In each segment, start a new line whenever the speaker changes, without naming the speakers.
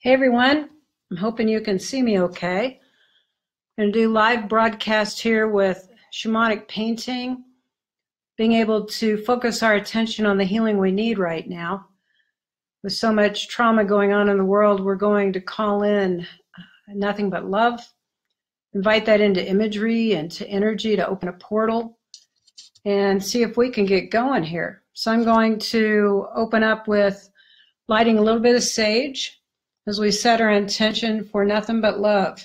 Hey everyone, I'm hoping you can see me okay. I'm going to do live broadcast here with shamanic painting, being able to focus our attention on the healing we need right now. With so much trauma going on in the world, we're going to call in nothing but love, invite that into imagery and to energy to open a portal and see if we can get going here. So I'm going to open up with lighting a little bit of sage as we set our intention for nothing but love.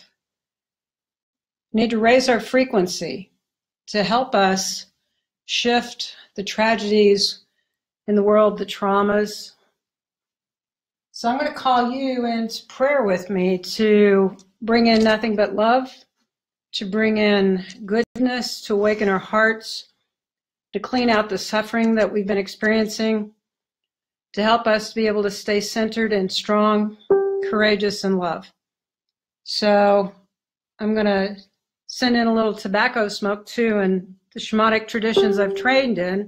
We need to raise our frequency to help us shift the tragedies in the world, the traumas. So I'm going to call you into prayer with me to bring in nothing but love, to bring in goodness, to awaken our hearts, to clean out the suffering that we've been experiencing, to help us be able to stay centered and strong, courageous, and love. So I'm going to send in a little tobacco smoke too. And the shamanic traditions I've trained in,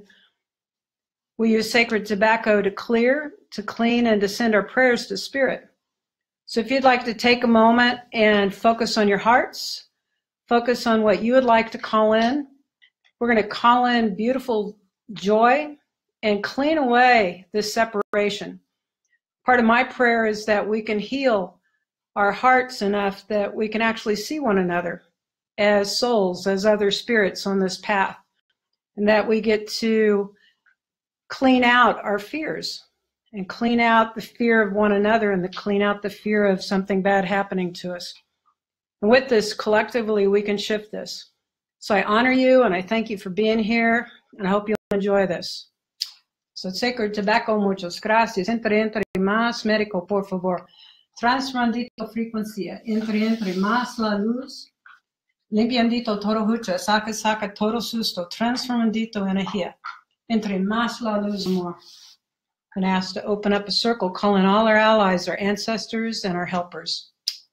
we use sacred tobacco to clear, to clean, and to send our prayers to spirit. So if you'd like to take a moment and focus on your hearts, focus on what you would like to call in. We're going to call in beautiful joy and clean away this separation. Part of my prayer is that we can heal our hearts enough that we can actually see one another as souls, as other spirits on this path, and that we get to clean out our fears and clean out the fear of one another and clean out the fear of something bad happening to us. And with this, collectively, we can shift this. So I honor you and I thank you for being here, and I hope you'll enjoy this. So sacred tobacco, muchas gracias. Entre más, médico, por favor. Transmandito frecuencia. Entre más la luz. Limpiandito todo hucha. Saca todo susto. Transformandito energía. Entre más la luz, amor. And asked to open up a circle, calling all our allies, our ancestors, and our helpers.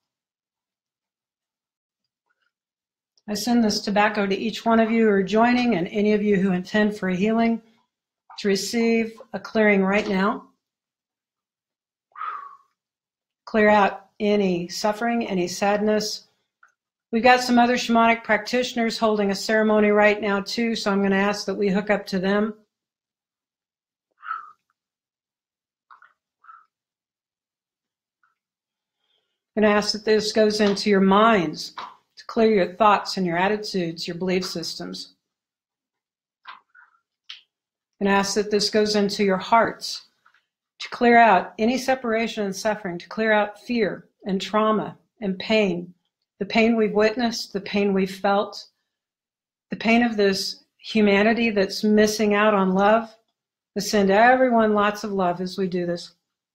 I send this tobacco to each one of you who are joining and any of you who intend for a healing to receive a clearing right now. Clear out any suffering, any sadness. We've got some other shamanic practitioners holding a ceremony right now too, so I'm going to ask that we hook up to them. I'm going to ask that this goes into your minds to clear your thoughts and your attitudes, your belief systems. And ask that this goes into your hearts to clear out any separation and suffering, to clear out fear and trauma and pain, the pain we've witnessed, the pain we've felt, the pain of this humanity that's missing out on love. To send everyone lots of love as we do this.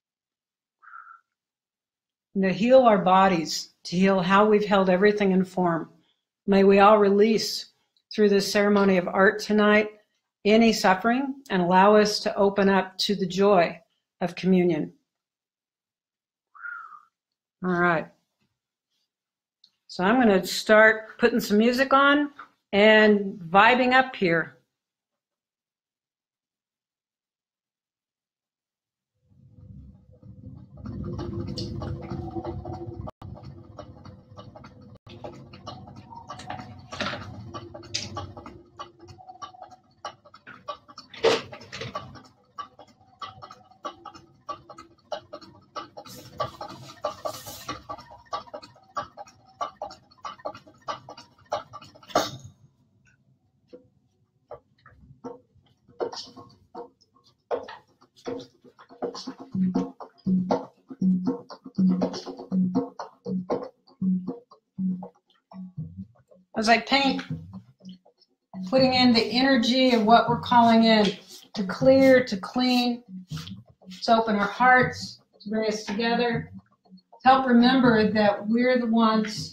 And to heal our bodies, to heal how we've held everything in form. May we all release through this ceremony of art tonight any suffering and allow us to open up to the joy of communion. All right. So I'm going to start putting some music on and vibing up here. As I paint, putting in the energy of what we're calling in to clear, to clean, to open our hearts, to bring us together, to help remember that we're the ones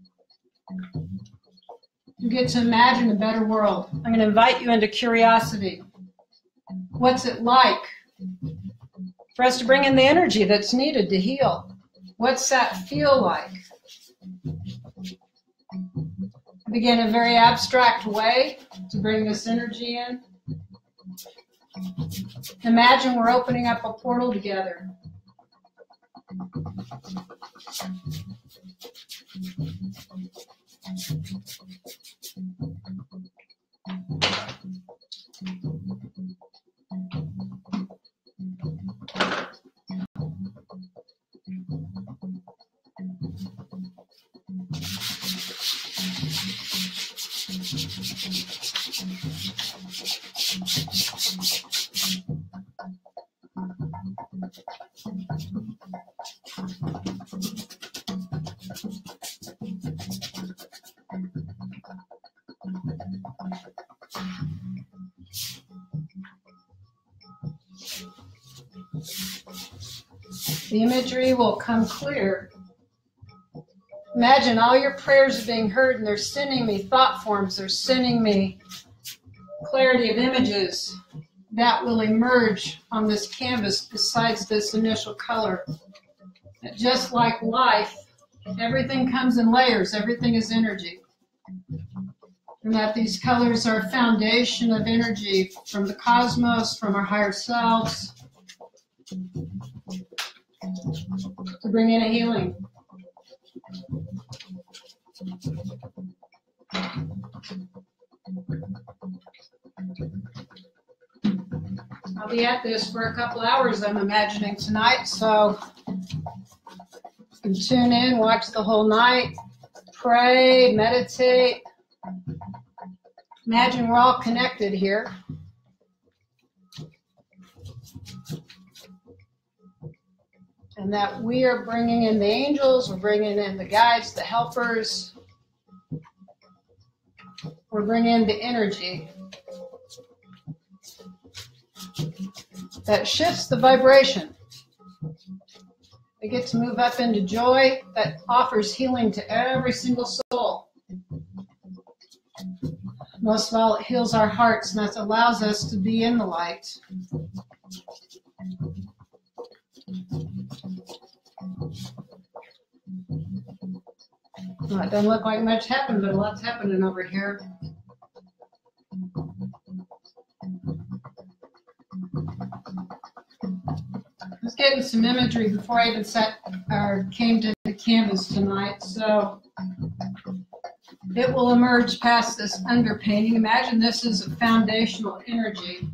who get to imagine a better world. I'm going to invite you into curiosity. What's it like for us to bring in the energy that's needed to heal? What's that feel like? Begin in a very abstract way to bring this energy in. Imagine we're opening up a portal together. The imagery will come clear. Imagine all your prayers are being heard and they're sending me thought forms, they're sending me clarity of images that will emerge on this canvas besides this initial color. Just like life, everything comes in layers, everything is energy. And that these colors are a foundation of energy from the cosmos, from our higher selves, to bring in a healing. I'll be at this for a couple hours, I'm imagining, tonight, so you can tune in, watch the whole night, pray, meditate. Imagine we're all connected here. And that we are bringing in the angels, we're bringing in the guides, the helpers. We're bringing in the energy that shifts the vibration. We get to move up into joy that offers healing to every single soul. Most of all, it heals our hearts, and that allows us to be in the light. Well, it doesn't look like much happened, but a lot's happening over here. I was getting some imagery before I even came to the canvas tonight, so it will emerge past this underpainting. Imagine this is a foundational energy.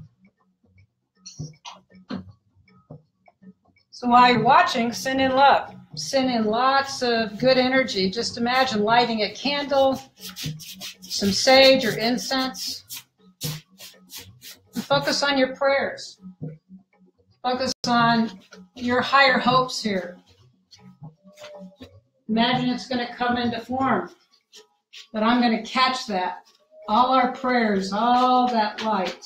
So while you're watching, send in love. Send in lots of good energy. Just imagine lighting a candle, some sage or incense, and focus on your prayers. Focus on your higher hopes here. Imagine it's going to come into form, but I'm going to catch that. All our prayers, all that light.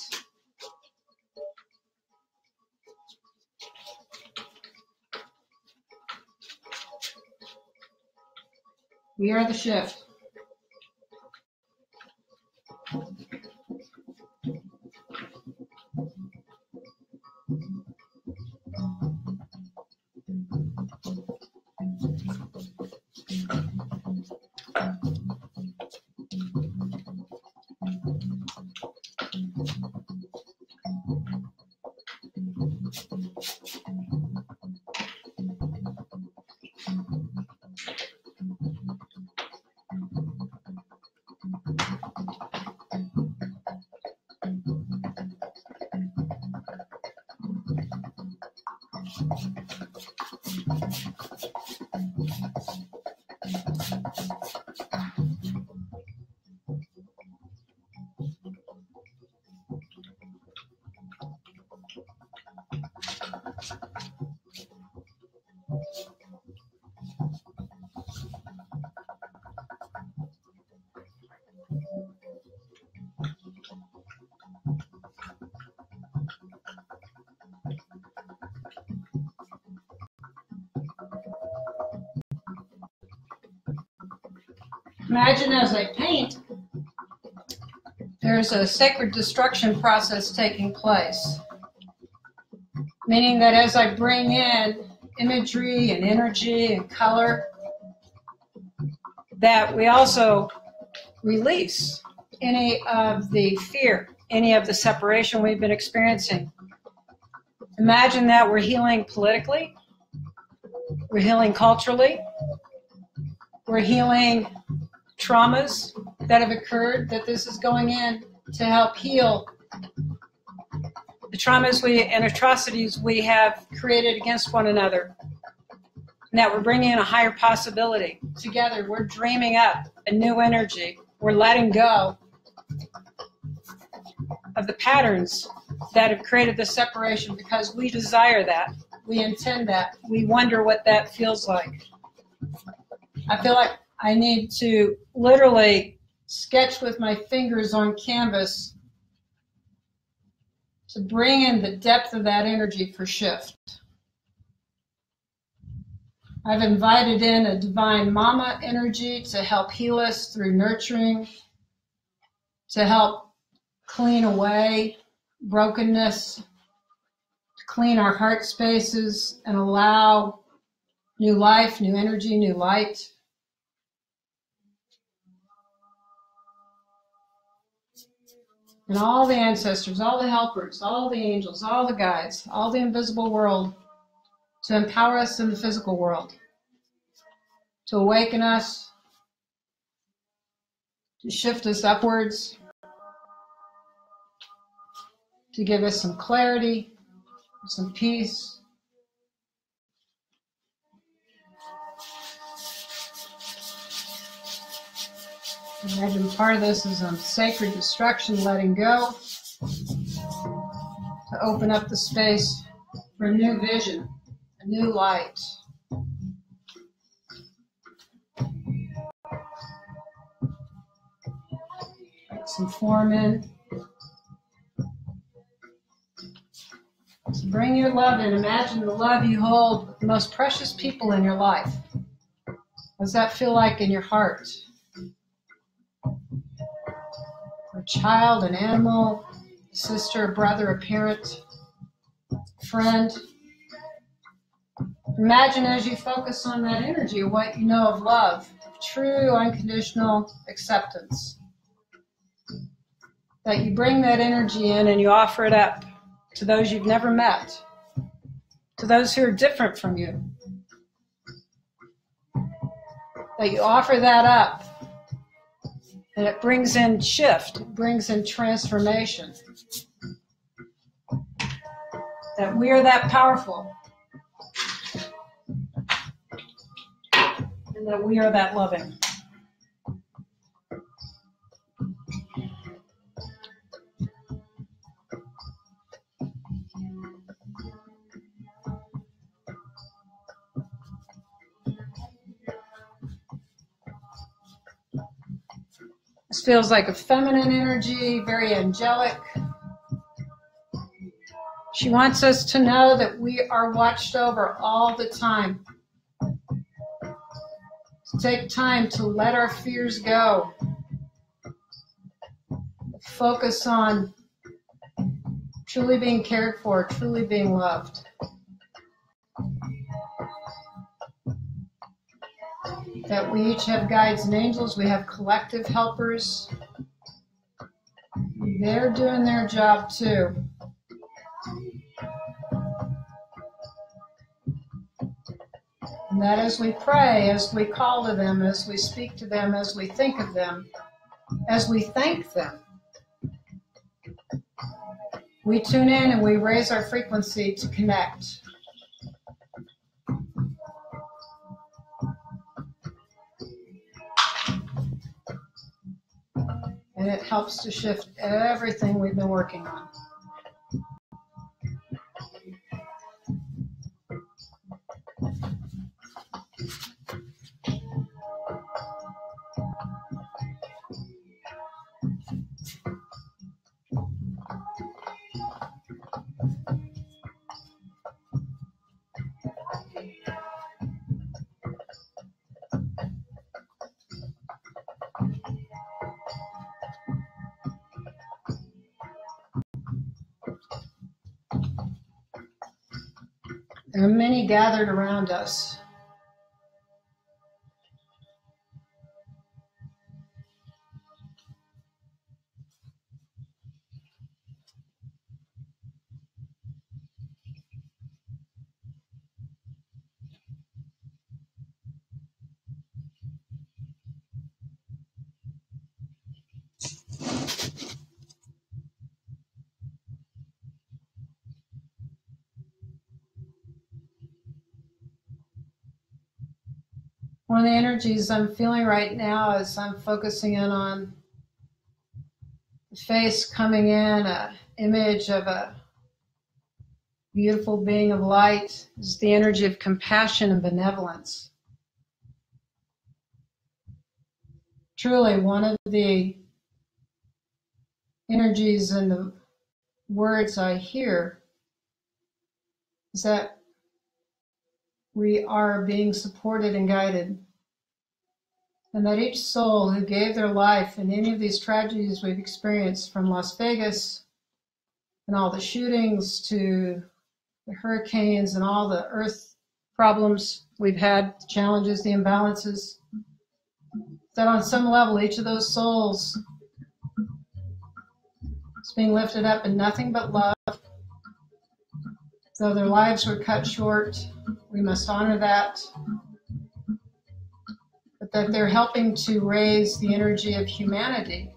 We are the shift. Imagine as I paint, there's a sacred destruction process taking place. Meaning that as I bring in imagery and energy and color, that we also release any of the fear, any of the separation we've been experiencing. Imagine that we're healing politically. We're healing culturally. We're healing traumas that have occurred, that this is going in to help heal the traumas and atrocities we have created against one another. And that we're bringing in a higher possibility. Together, we're dreaming up a new energy. We're letting go of the patterns that have created the separation because we desire that. We intend that. We wonder what that feels like. I feel like I need to literally sketch with my fingers on canvas to bring in the depth of that energy for shift. I've invited in a divine mama energy to help heal us through nurturing, to help clean away brokenness, to clean our heart spaces and allow new life, new energy, new light. And all the ancestors, all the helpers, all the angels, all the guides, all the invisible world to empower us in the physical world, to awaken us, to shift us upwards, to give us some clarity, some peace. Imagine part of this is sacred destruction, letting go, to open up the space for a new vision, a new light. Put some form in. So bring your love in. Imagine the love you hold with the most precious people in your life. What does that feel like in your heart? A child, an animal, a sister, a brother, a parent, a friend. Imagine as you focus on that energy what you know of love, of true unconditional acceptance. That you bring that energy in and you offer it up to those you've never met, to those who are different from you. That you offer that up. And it brings in shift, it brings in transformation. That we are that powerful. And that we are that loving. This feels like a feminine energy, very angelic. She wants us to know that we are watched over all the time. To take time to let our fears go. Focus on truly being cared for, truly being loved. That we each have guides and angels, we have collective helpers. They're doing their job too. And that as we pray, as we call to them, as we speak to them, as we think of them, as we thank them, we tune in and we raise our frequency to connect. And it helps to shift everything we've been working on. There are many gathered around us. One of the energies I'm feeling right now is I'm focusing in on the face coming in, an image of a beautiful being of light. Is the energy of compassion and benevolence. Truly, one of the energies in the words I hear is that we are being supported and guided, and that each soul who gave their life in any of these tragedies we've experienced, from Las Vegas and all the shootings to the hurricanes and all the earth problems we've had, the challenges, the imbalances, that on some level each of those souls is being lifted up in nothing but love. Though their lives were cut short, we must honor that, but that they're helping to raise the energy of humanity,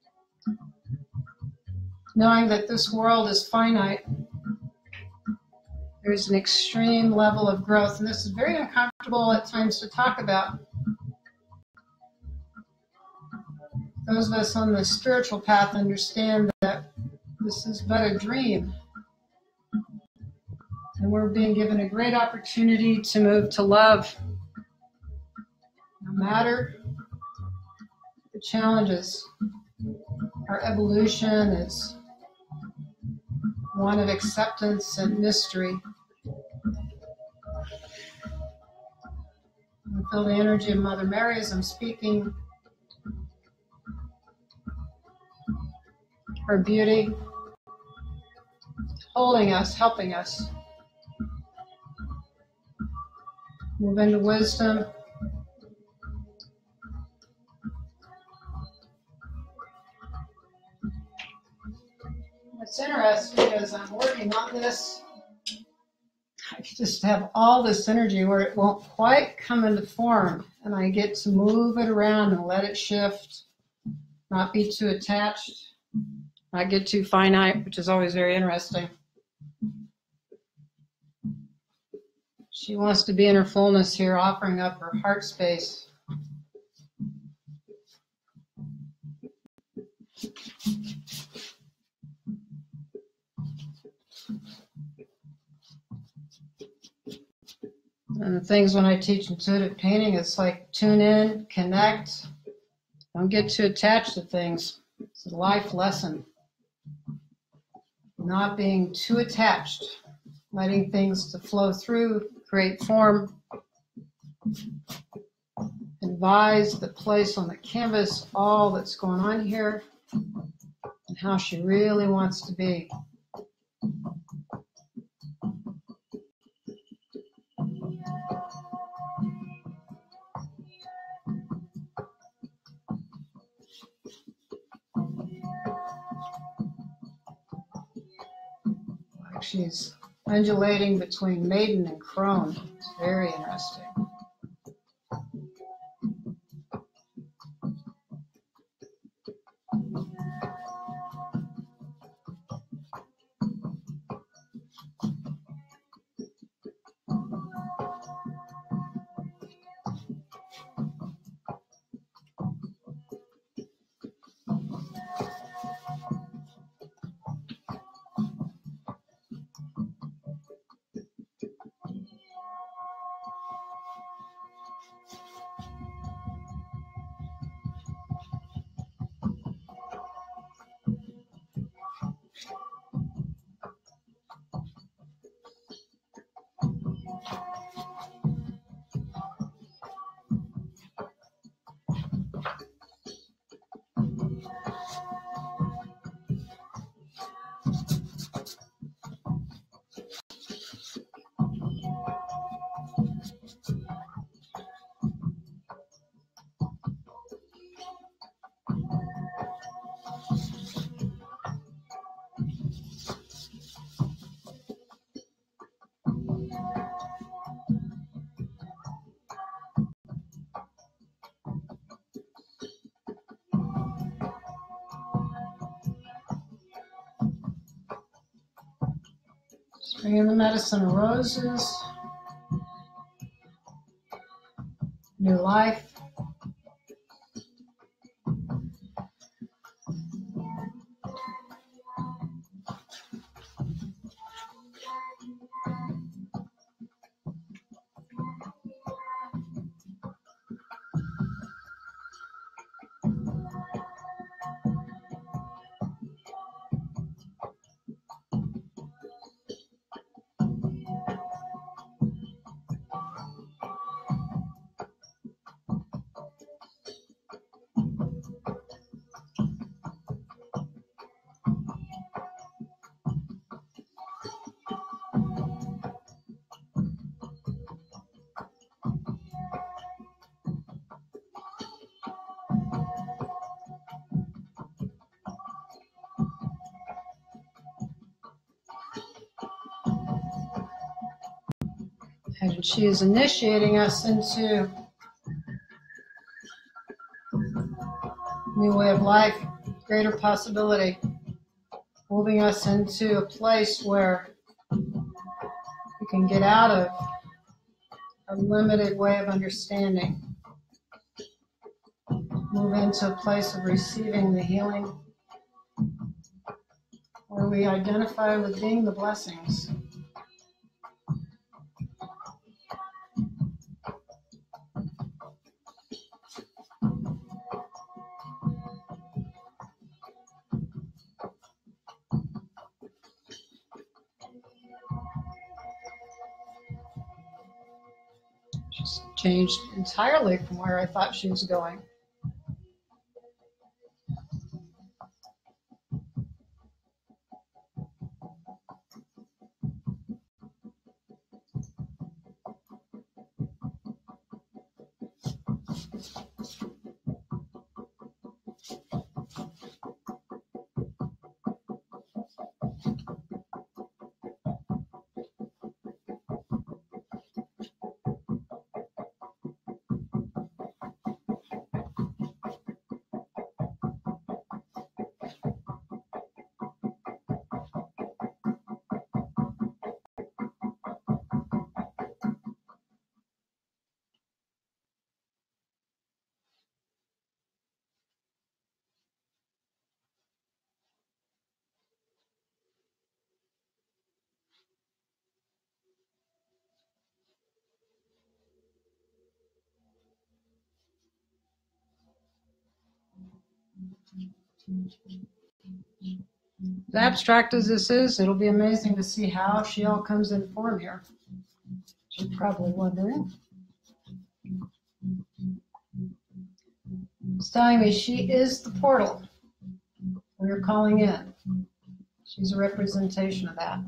knowing that this world is finite. There's an extreme level of growth, and this is very uncomfortable at times to talk about. Those of us on the spiritual path understand that this is but a dream, and we're being given a great opportunity to move to love. No matter the challenges, our evolution is one of acceptance and mystery. I feel the energy of Mother Mary as I'm speaking. Her beauty, holding us, helping us move into wisdom. What's interesting is I'm working on this. I just have all this energy where it won't quite come into form, and I get to move it around and let it shift, not be too attached, not get too finite, which is always very interesting. She wants to be in her fullness here, offering up her heart space. And the things when I teach intuitive painting, it's like tune in, connect, don't get too attached to things. It's a life lesson. Not being too attached, letting things to flow through, create form, advise the place on the canvas, all that's going on here, and how she really wants to be. Like she's undulating between maiden and crone. It's very interesting. Bring in the medicine of roses. new life. And she is initiating us into a new way of life, greater possibility, moving us into a place where we can get out of a limited way of understanding, move into a place of receiving the healing, where we identify with being the blessings. Just changed entirely from where I thought she was going. As abstract as this is, it'll be amazing to see how she all comes in form here. You're probably wondering. It's telling me she is the portal we're calling in. She's a representation of that.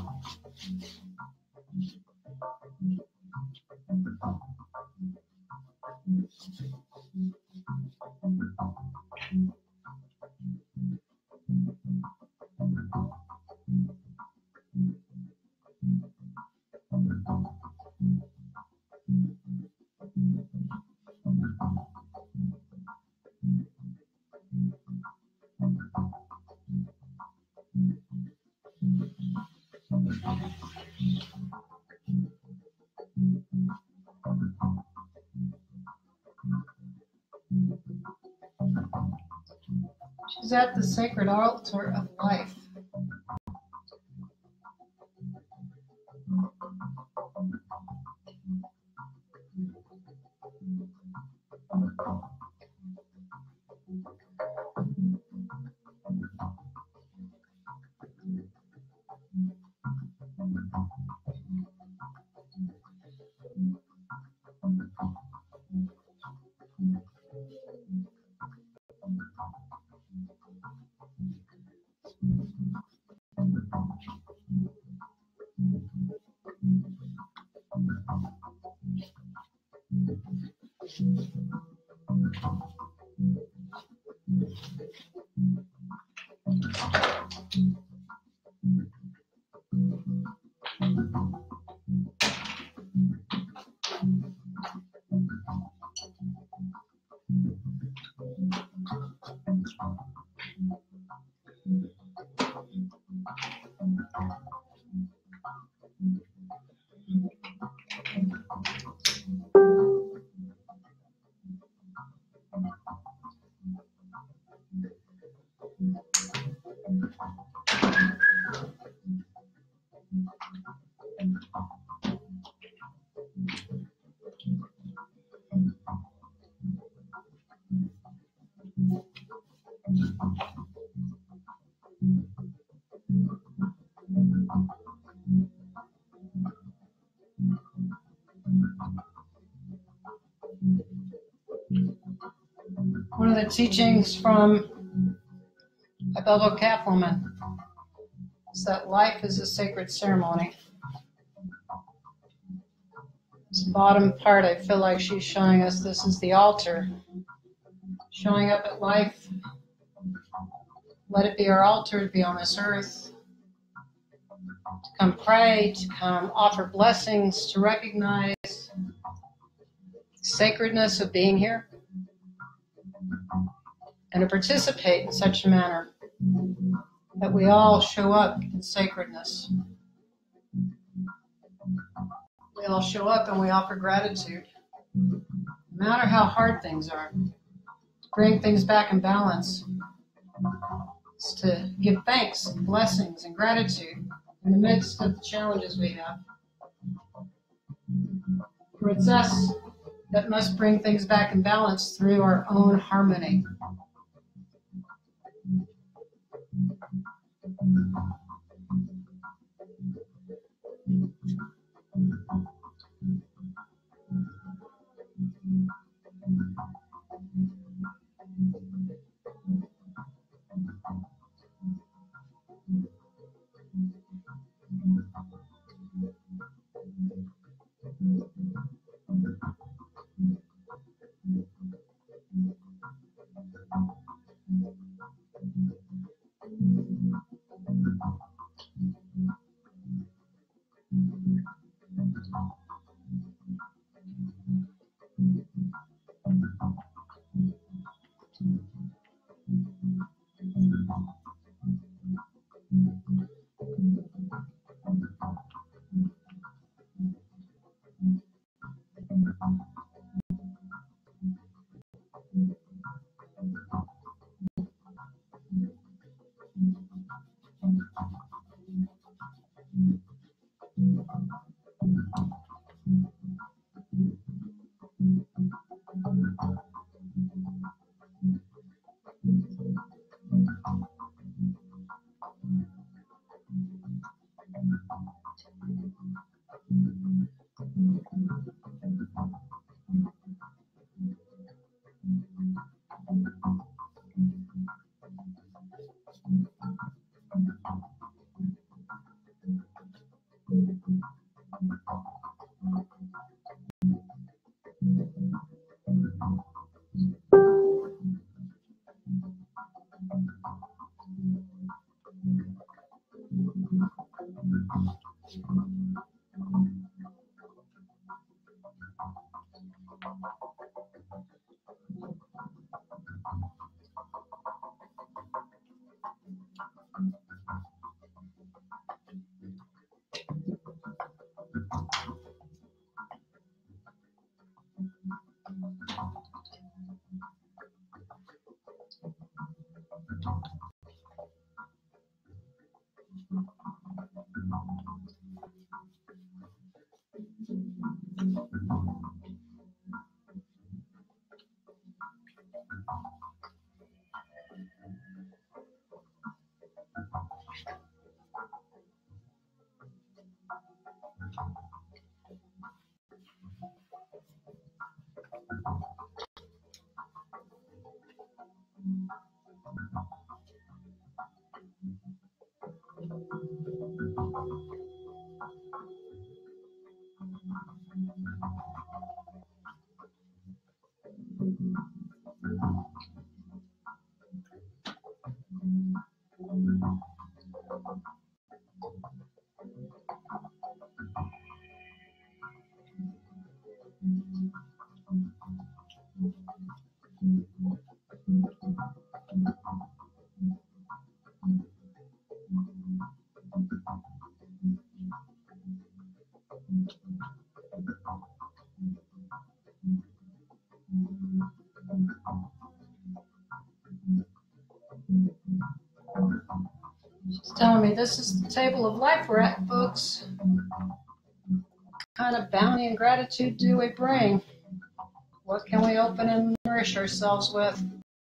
She's at the sacred altar of life. One of the teachings from a Bible Calf woman is that life is a sacred ceremony. This bottom part, I feel like she's showing us this is the altar. Showing up at life. Let it be our altar to be on this earth. To come pray, to come offer blessings, to recognize the sacredness of being here. And to participate in such a manner that we all show up in sacredness. We all show up and we offer gratitude. No matter how hard things are, to bring things back in balance. It's to give thanks and blessings and gratitude in the midst of the challenges we have. For it's us that must bring things back in balance through our own harmony. She's telling me this is the table of life we're at, folks. What kind of bounty and gratitude do we bring? What can we open and nourish ourselves with?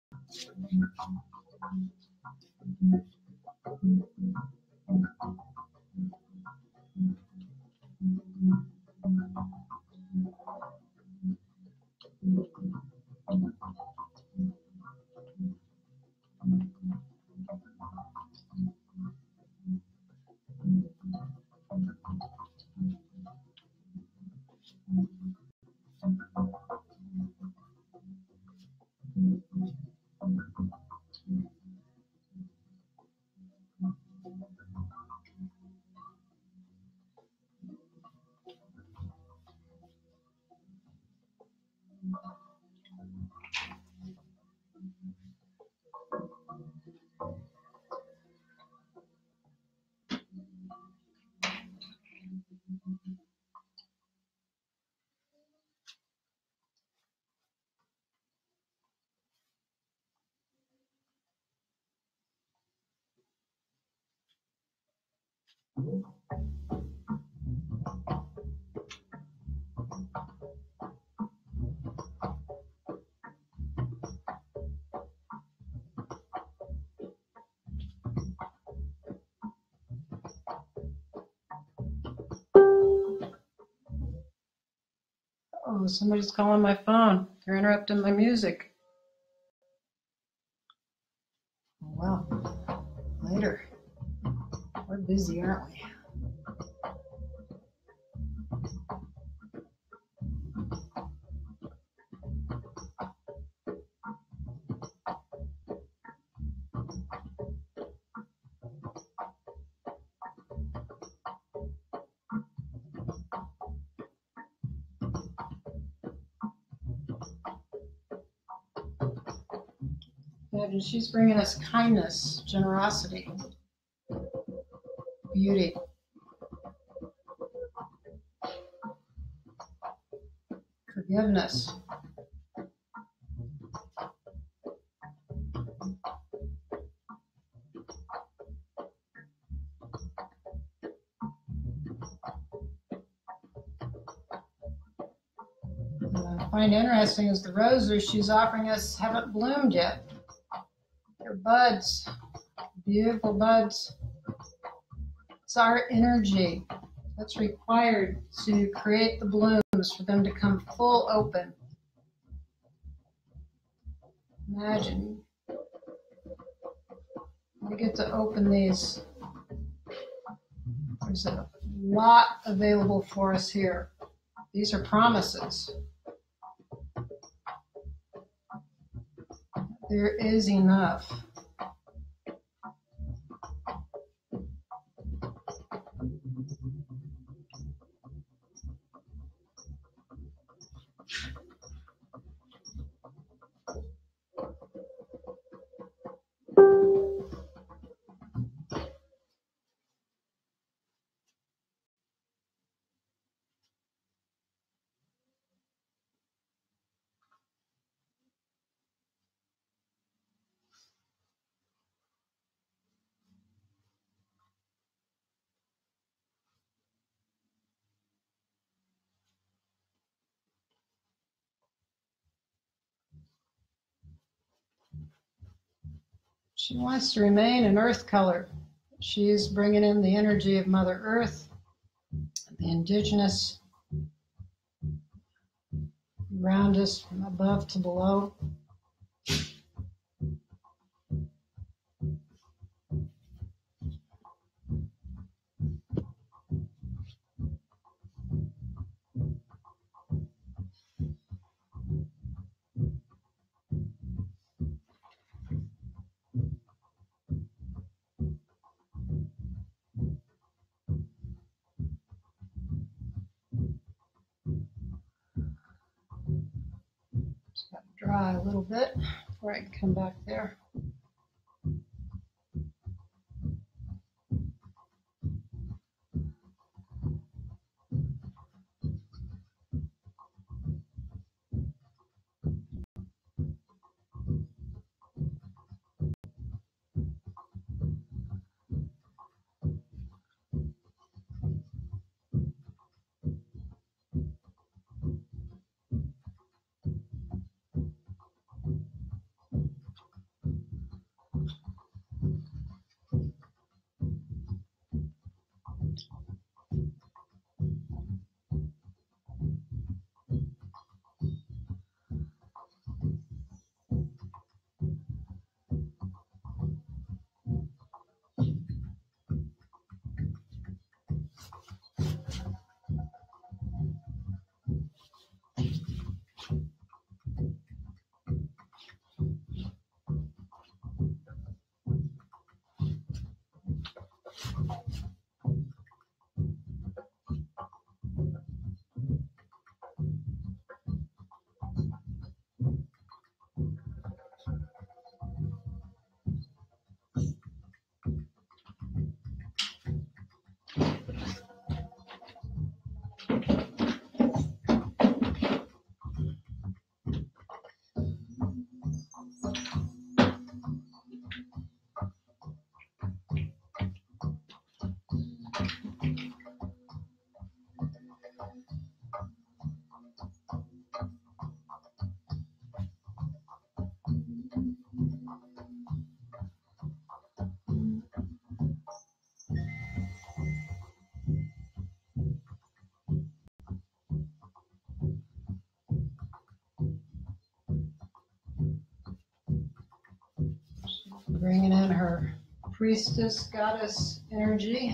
Oh, somebody's calling my phone. They're interrupting my music. Oh, well, later. We're busy, aren't we? And she's bringing us kindness, generosity, beauty, forgiveness. What I find interesting is the roses she's offering us haven't bloomed yet. They're buds, beautiful buds. It's our energy that's required to create the blooms for them to come full open. Imagine we get to open these. There's a lot available for us here. These are promises. There is enough. She wants to remain an earth color. She's bringing in the energy of Mother Earth, the indigenous around us from above to below. Just got to dry a little bit before I can come back there. Bringing in her priestess goddess energy.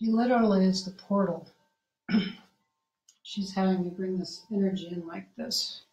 She literally is the portal. She's having me bring this energy in like this.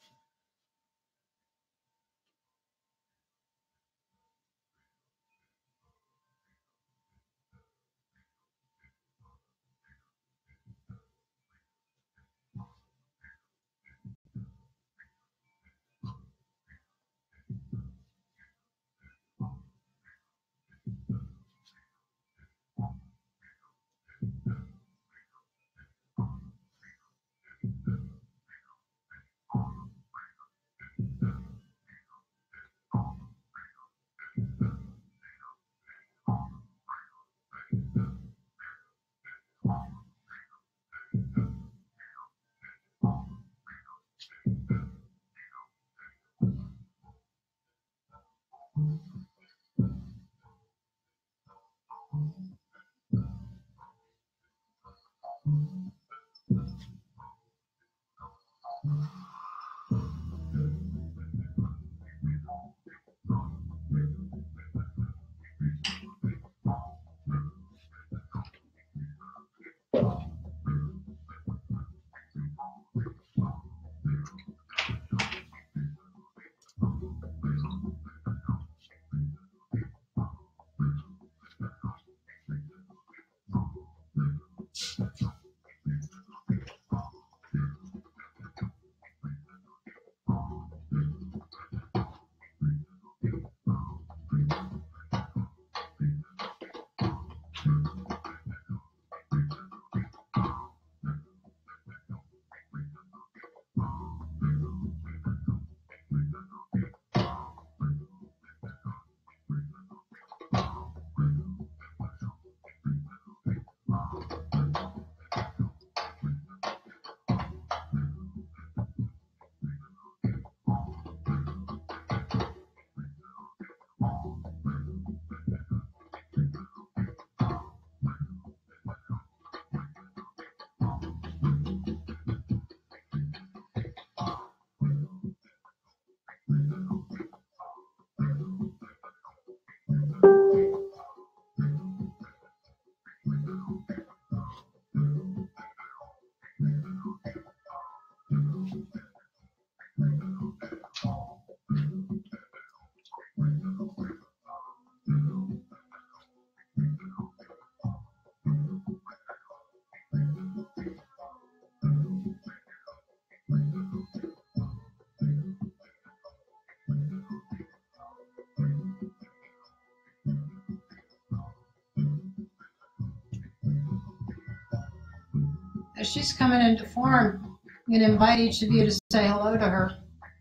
As she's coming into form, I'm going to invite each of you to say hello to her.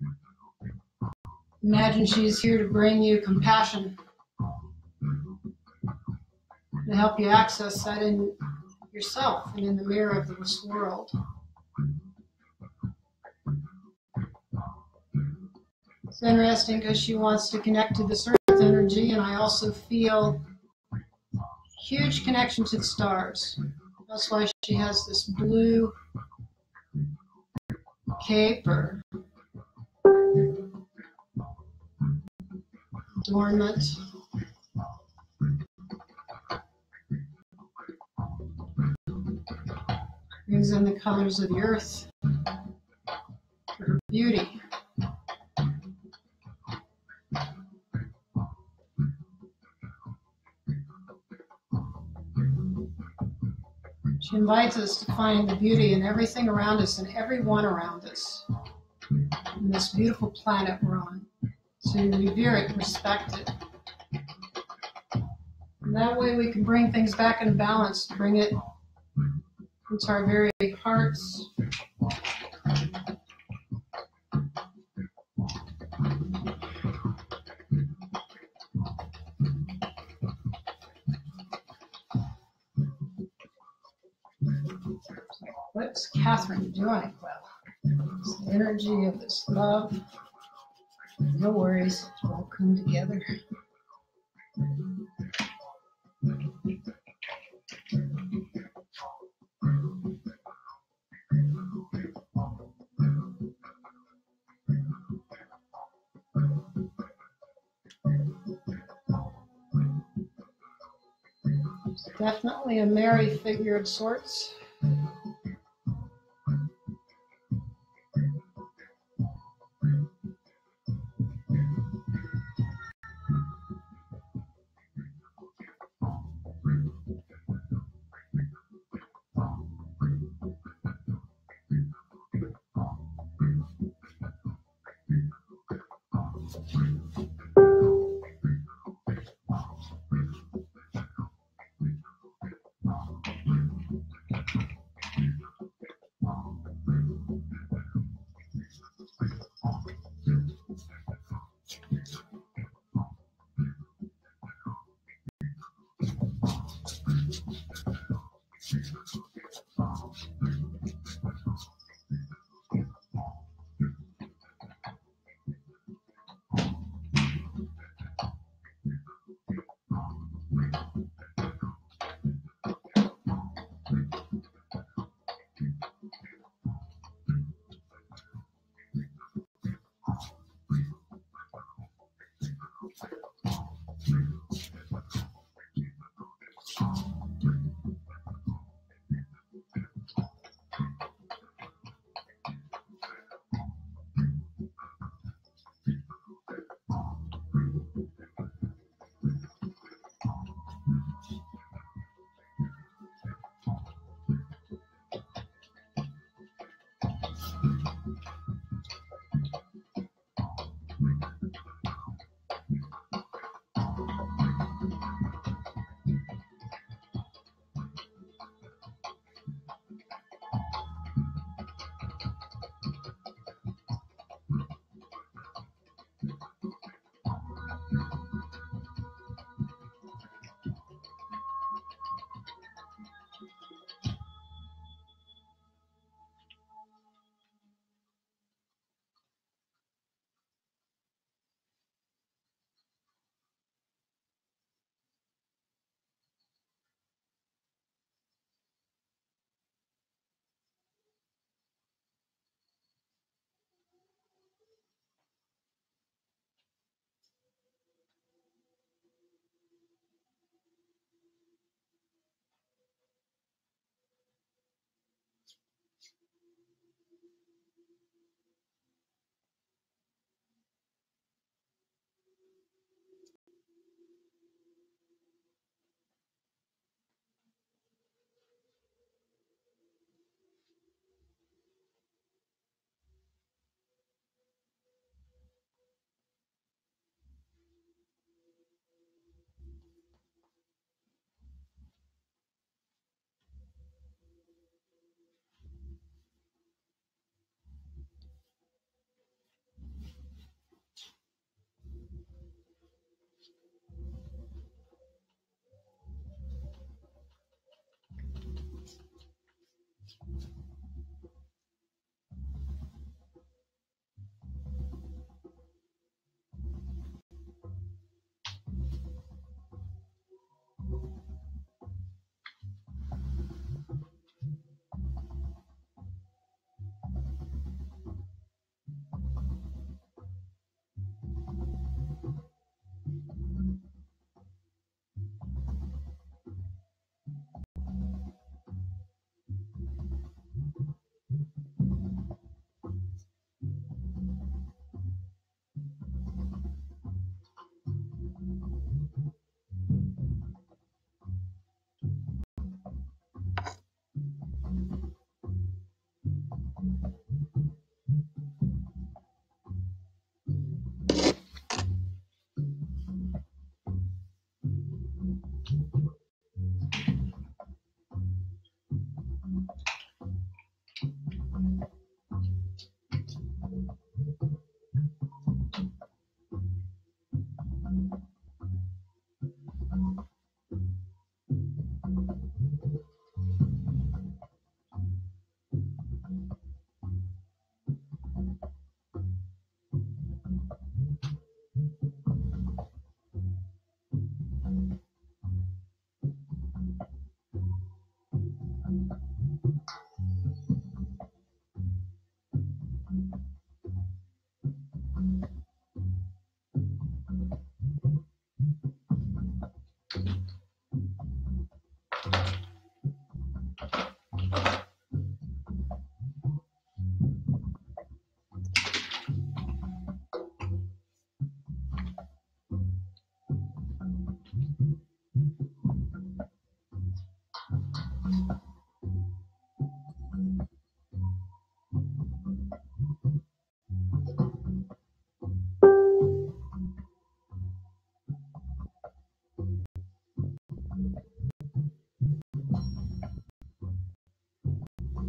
Imagine she's here to bring you compassion, to help you access that in yourself and in the mirror of this world. It's interesting because she wants to connect to this earth energy, and I also feel huge connection to the stars. That's why she has this blue cape or adornment. Brings in the colors of the earth for her beauty. She invites us to find the beauty in everything around us and everyone around us, in this beautiful planet we're on, to revere it and respect it. And that way we can bring things back in balance, bring it into our very hearts. What's Katherine doing? Well, it's the energy of this love. No worries, it'll all come together. Definitely a merry figure of sorts.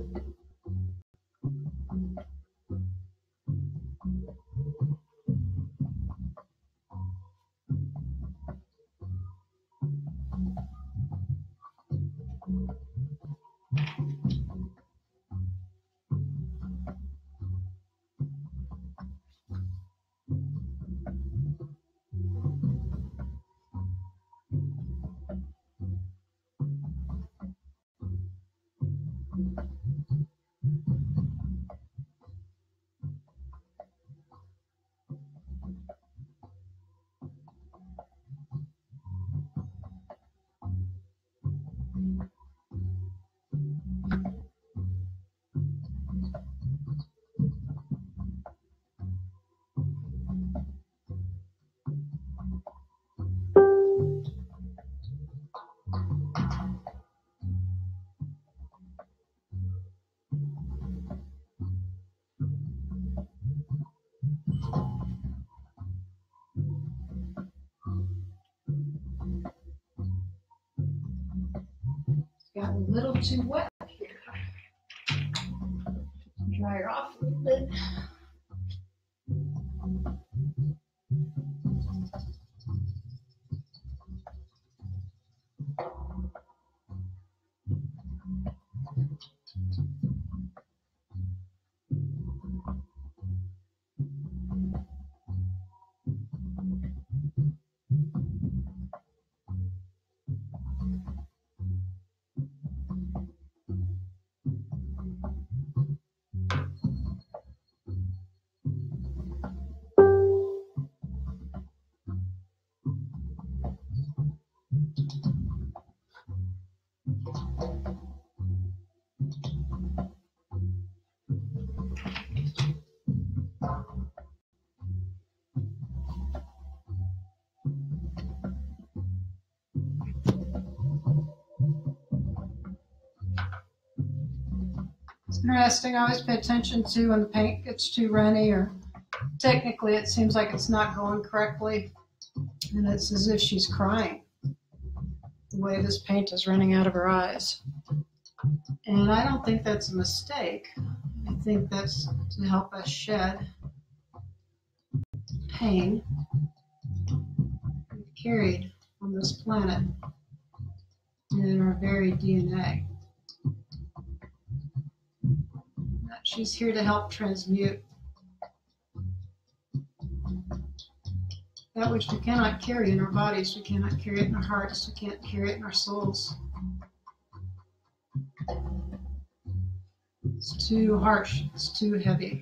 Got a little too wet here. Dry her off a little bit. It's interesting. I always pay attention to when the paint gets too runny, or technically it seems like it's not going correctly, and it's as if she's crying the way this paint is running out of her eyes. And I don't think that's a mistake. I think that's to help us shed pain we've carried on this planet and in our very DNA. She's here to help transmute that which we cannot carry in our bodies, we cannot carry it in our hearts, we can't carry it in our souls. It's too harsh, it's too heavy.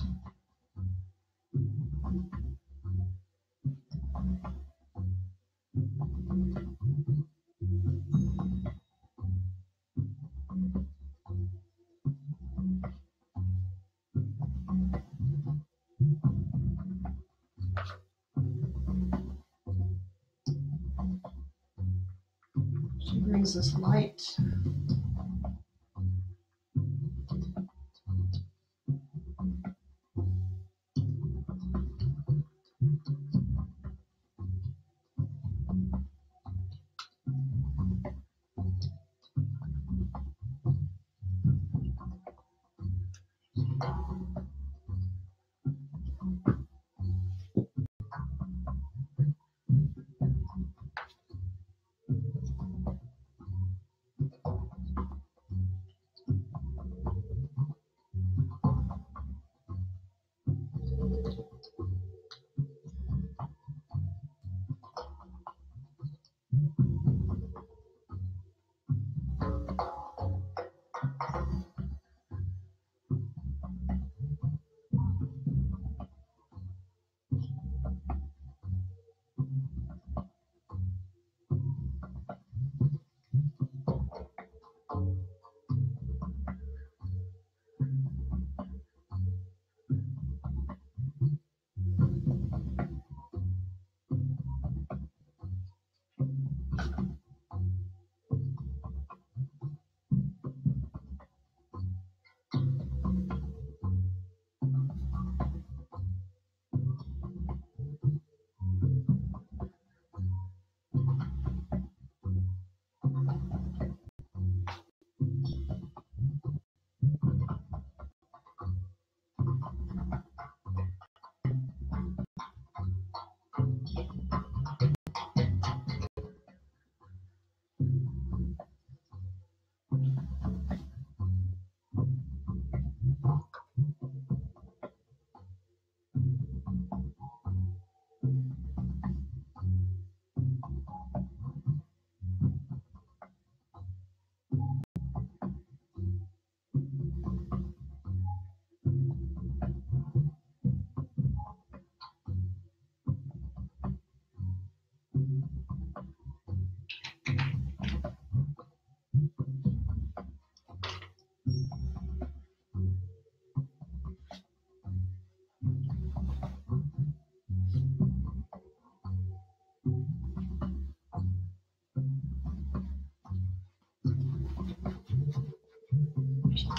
She brings us light.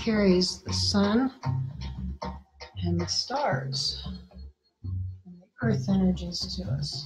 carries the sun and the stars and the earth energies to us.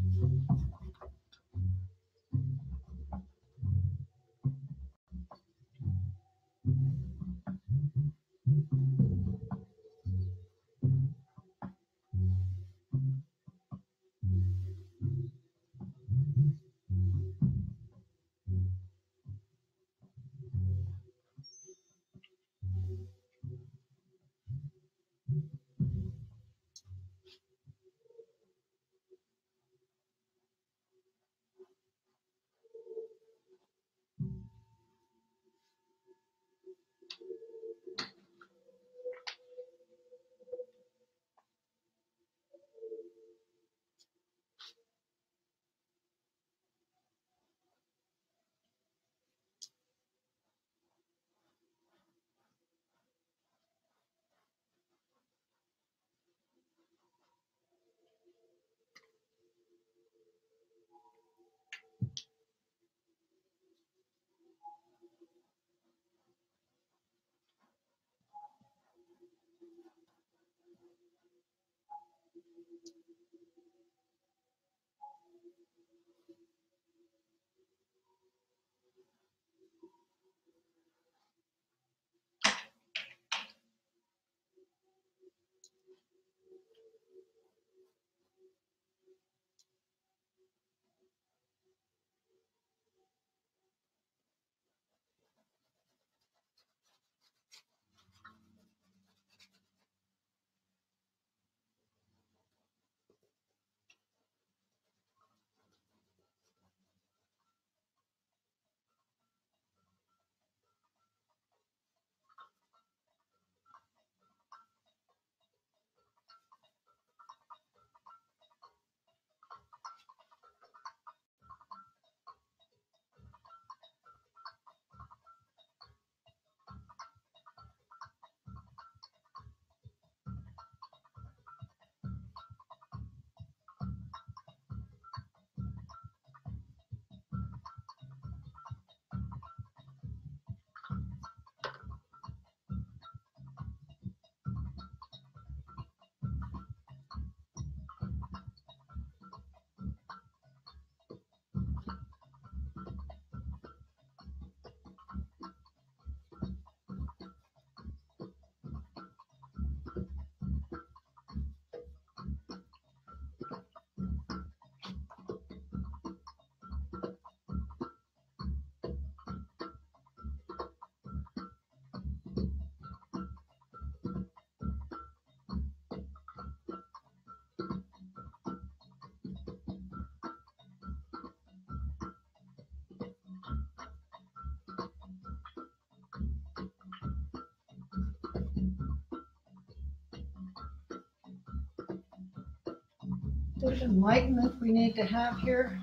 Bit of enlightenment we need to have here.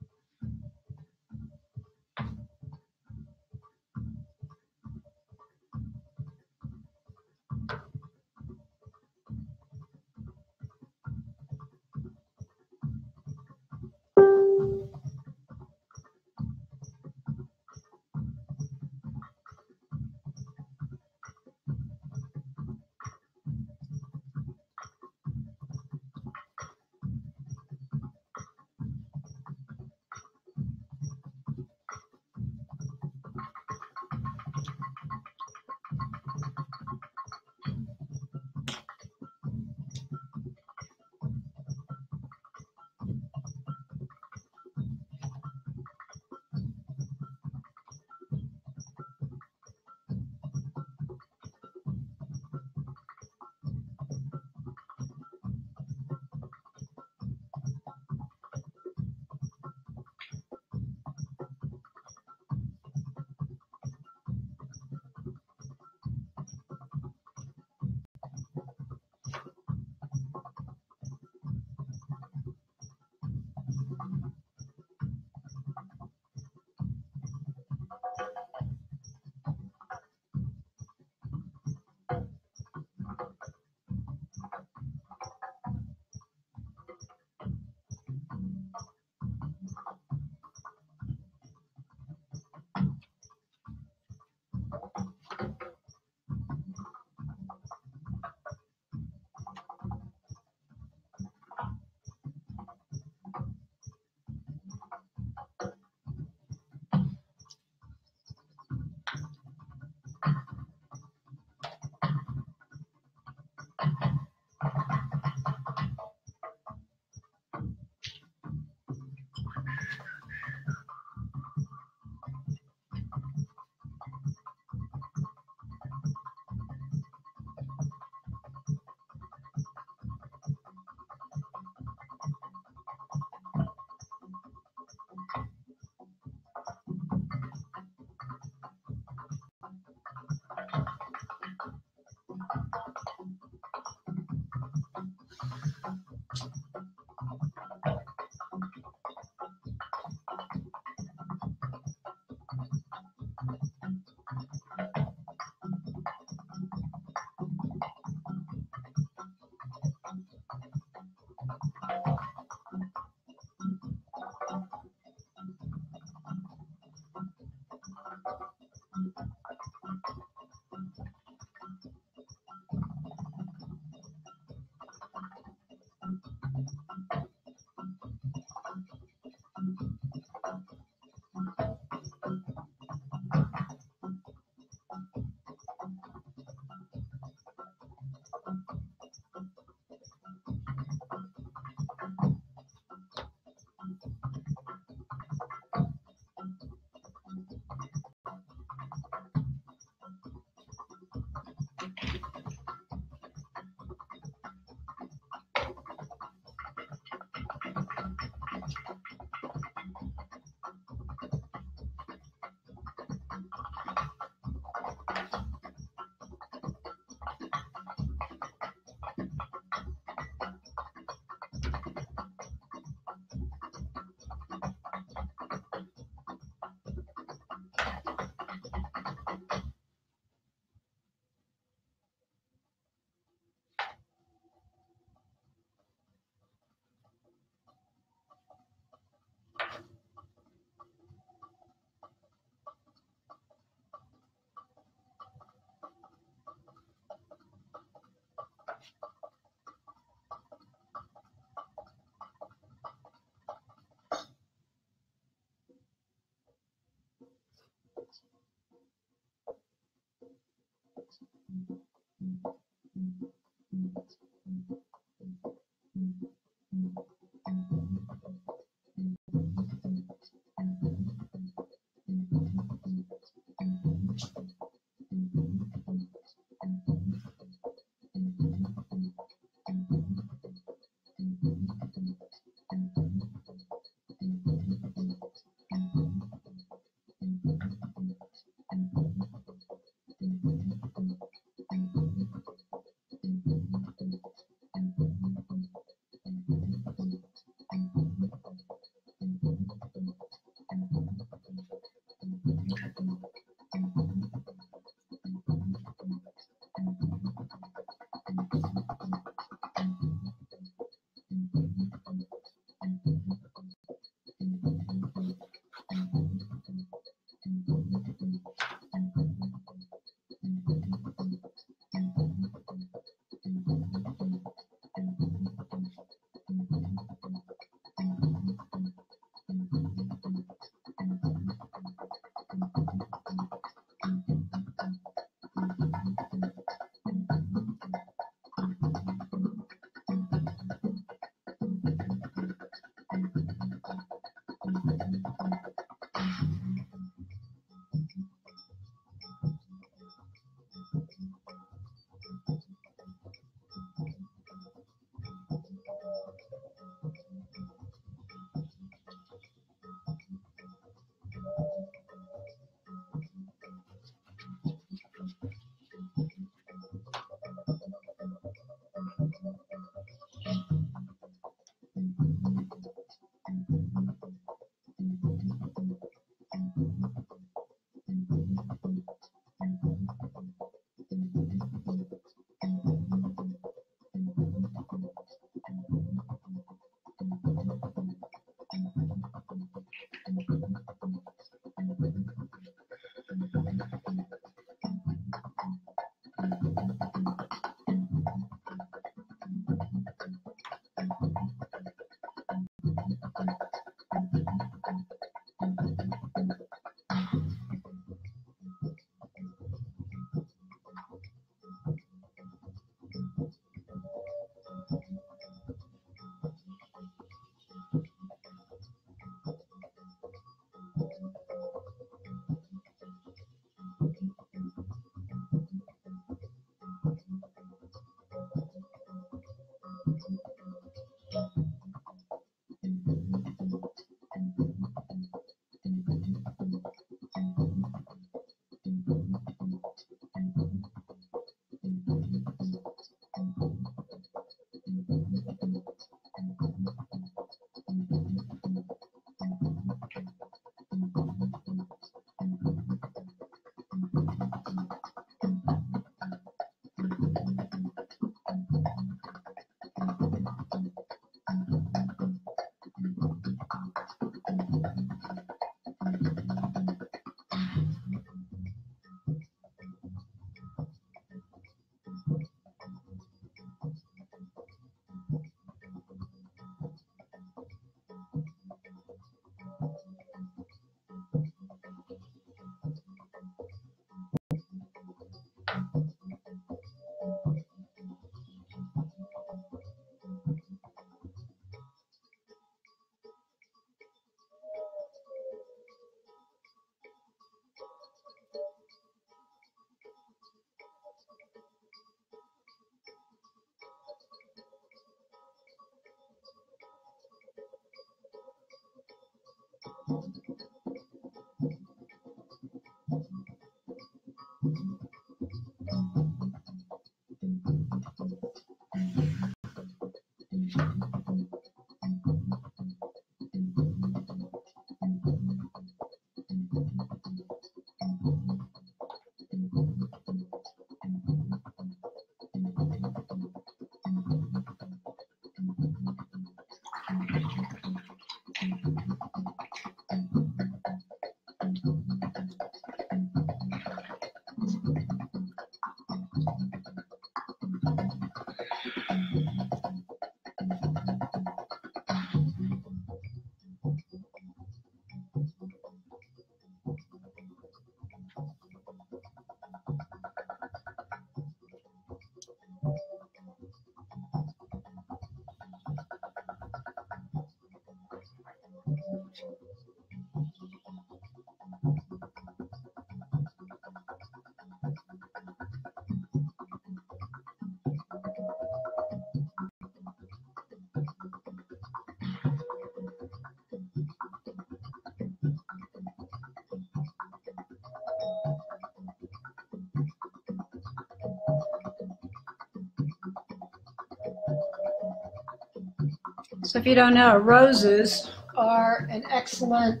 So if you don't know, roses are an excellent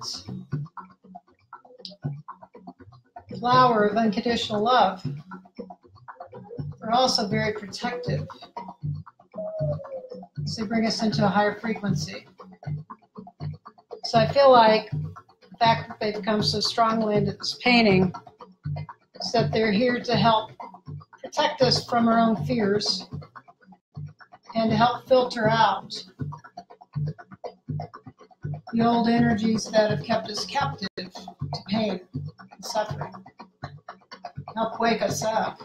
flower of unconditional love. They're also very protective. So they bring us into a higher frequency. So I feel like the fact that they've come so strongly into this painting is that they're here to help protect us from our own fears and to help filter out the old energies that have kept us captive to pain and suffering. Help wake us up.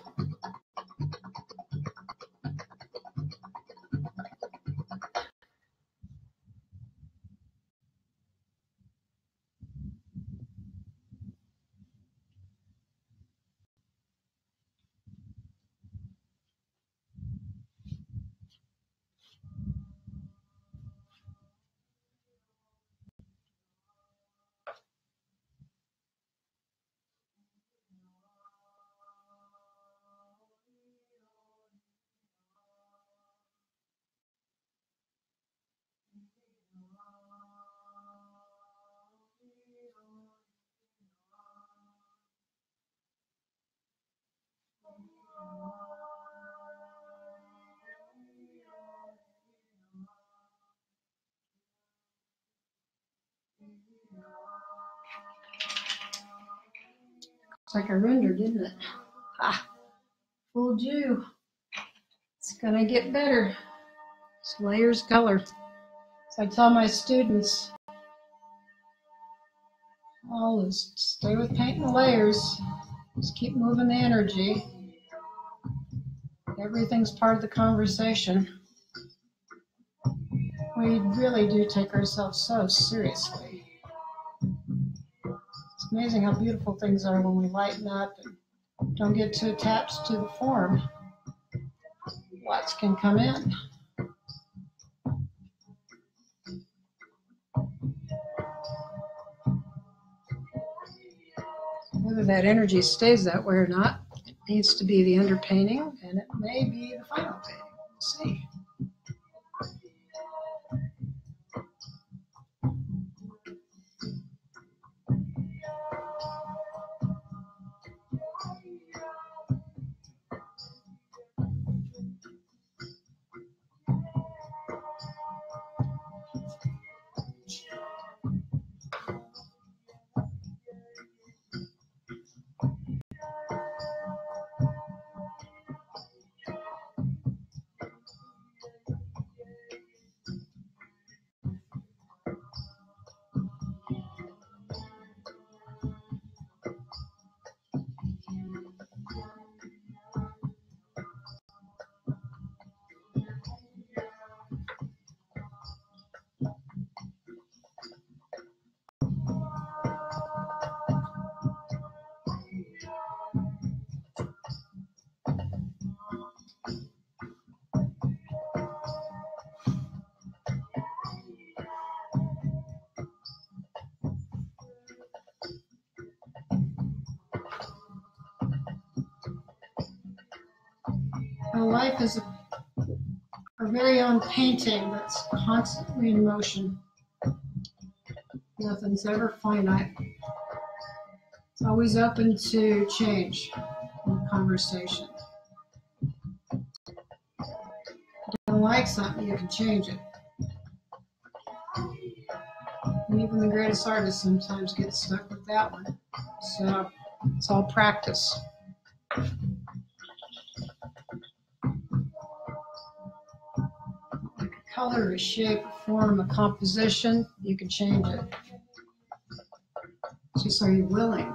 It's like I rendered, didn't it? Ha! Fooled you. It's gonna get better. It's layers color. So I tell my students, always stay with painting the layers. Just keep moving the energy. Everything's part of the conversation. We really do take ourselves so seriously. It's amazing how beautiful things are when we lighten up and don't get too attached to the form. Lots can come in. Whether that energy stays that way or not, it needs to be the underpainting, and it may be the final painting. We'll see. Now, life is our very own painting that's constantly in motion. Nothing's ever finite. It's always open to change in conversation. If you don't like something, you can change it. And even the greatest artists sometimes get stuck with that one. So it's all practice. Like a color, a shape, a form, a composition, you can change it. It's just, are you willing?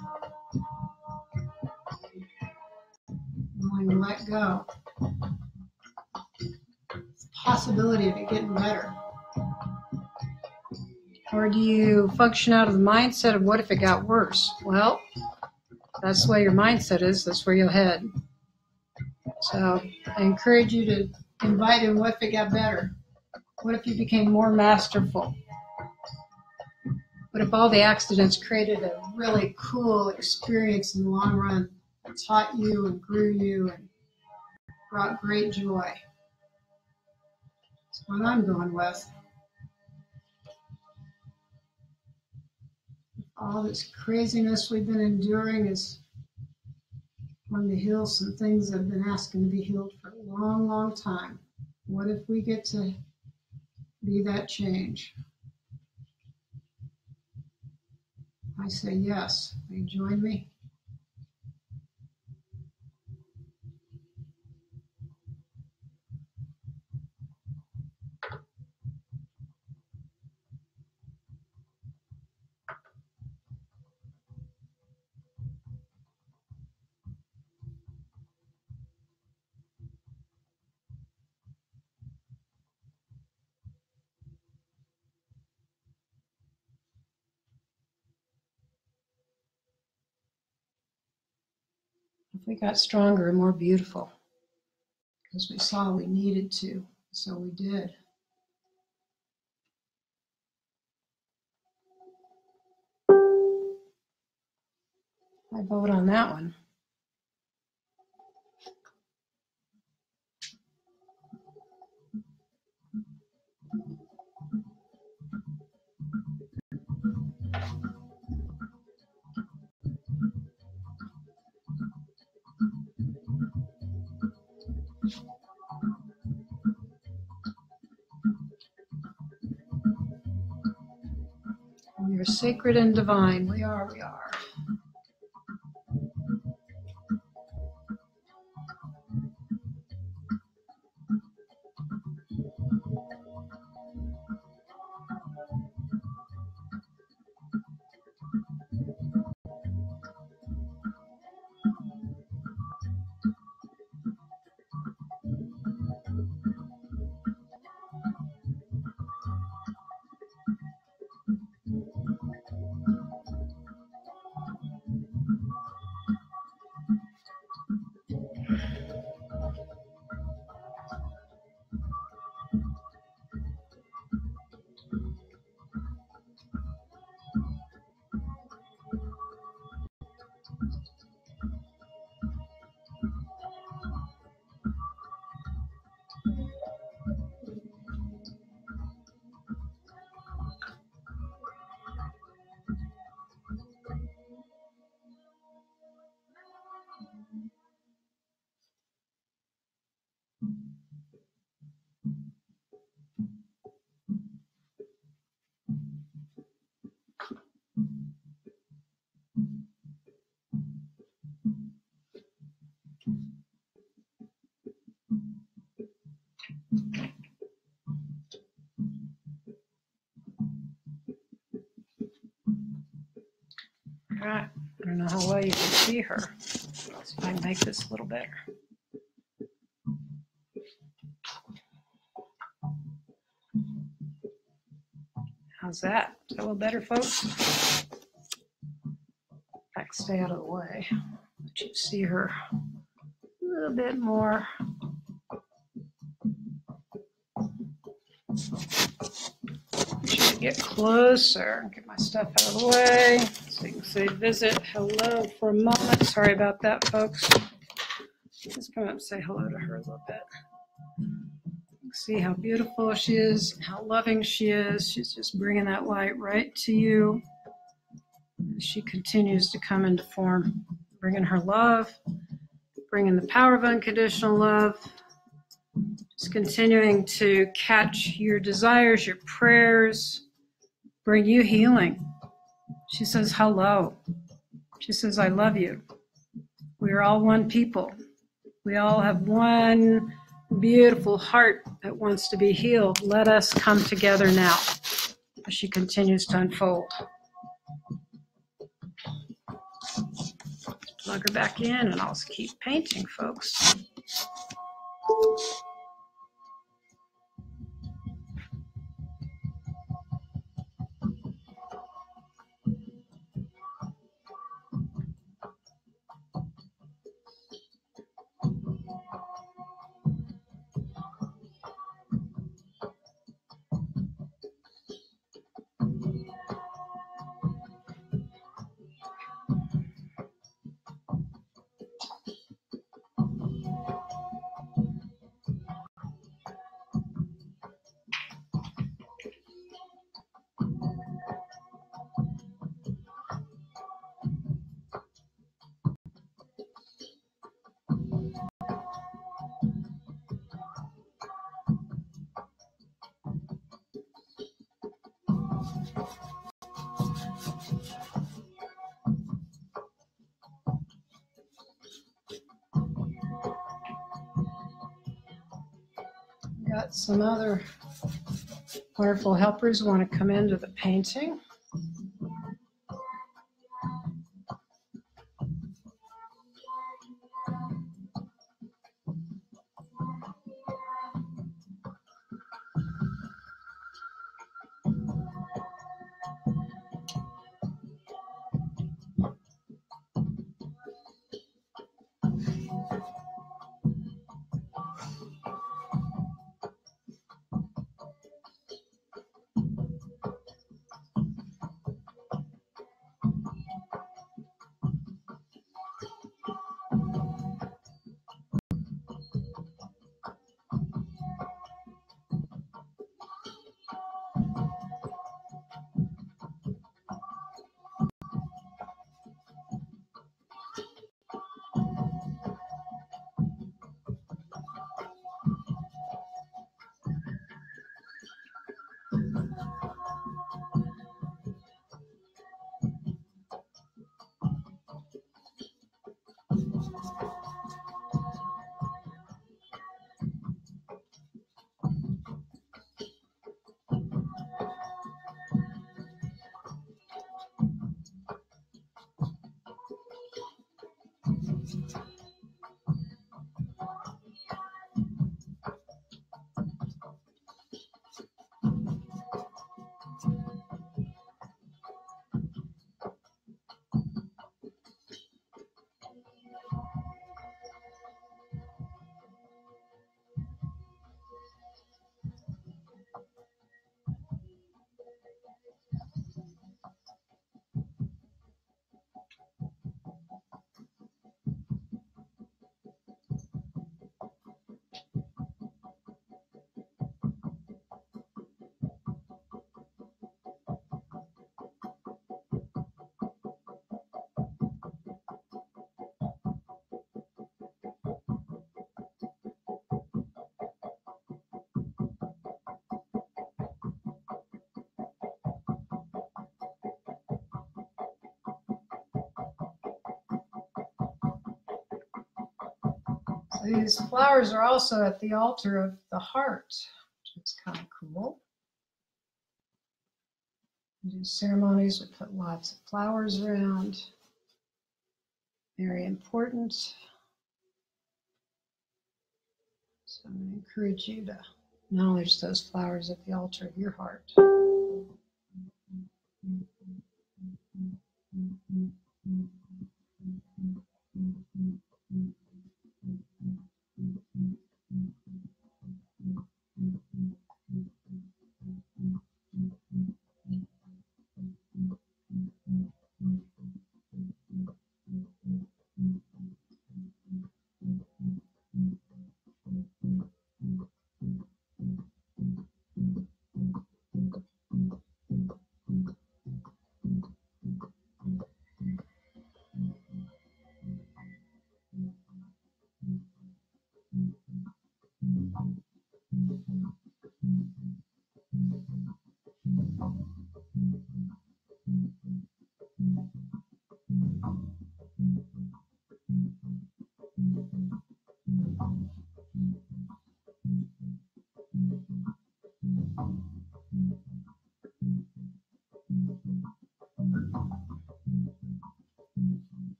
Willing to let go. It's a possibility of it getting better. Or do you function out of the mindset of what if it got worse? Well, that's the way your mindset is. That's where you'll head. So I encourage you to invite in what if it got better? What if you became more masterful? What if all the accidents created a really cool experience in the long run that taught you and grew you and brought great joy? That's what I'm going with. All this craziness we've been enduring is going to heal some things that have been asking to be healed for a long, long time. What if we get to be that change? I say yes. Will you join me? If we got stronger and more beautiful, because we saw we needed to, so we did. I vote on that one. We are sacred and divine. We are. All right. I don't know how well you can see her. Let's see if I can make this a little better. How's that? Is that a little better, folks? Back, stay out of the way. Let you see her a little bit more. Try to get closer and get my stuff out of the way so you can say visit hello for a moment. Sorry about that, folks. This come up and say hello to her a little bit. See how beautiful she is, how loving she is. She's just bringing that light right to you. She continues to come into form, bringing her love, bringing the power of unconditional love, just continuing to catch your desires, your prayers, bring you healing. She says hello. She says, I love you. We are all one people. We all have one beautiful heart that wants to be healed. Let us come together now. As she continues to unfold. Plug her back in and I'll keep painting, folks. Got some other wonderful helpers who want to come into the painting. So these flowers are also at the altar of the heart, which is kind of cool. We do ceremonies, we put lots of flowers around. Very important. So I'm going to encourage you to acknowledge those flowers at the altar of your heart.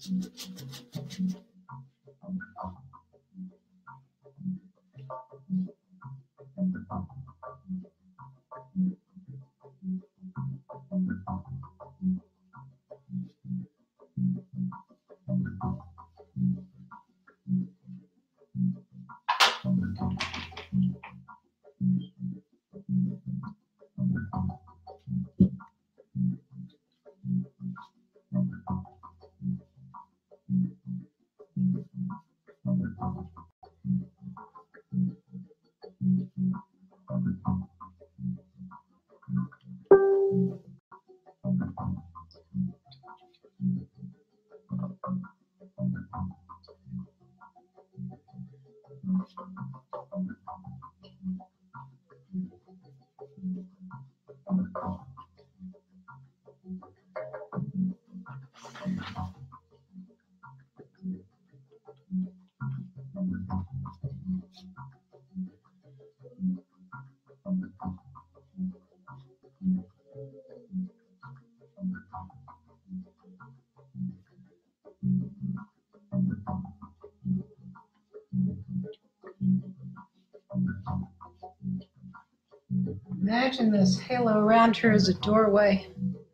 Imagine this halo around her as a doorway.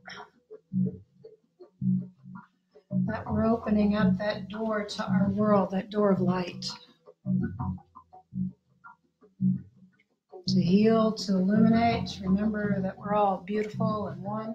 That we're opening up that door to our world, that door of light. To heal, to illuminate, to remember that we're all beautiful and one.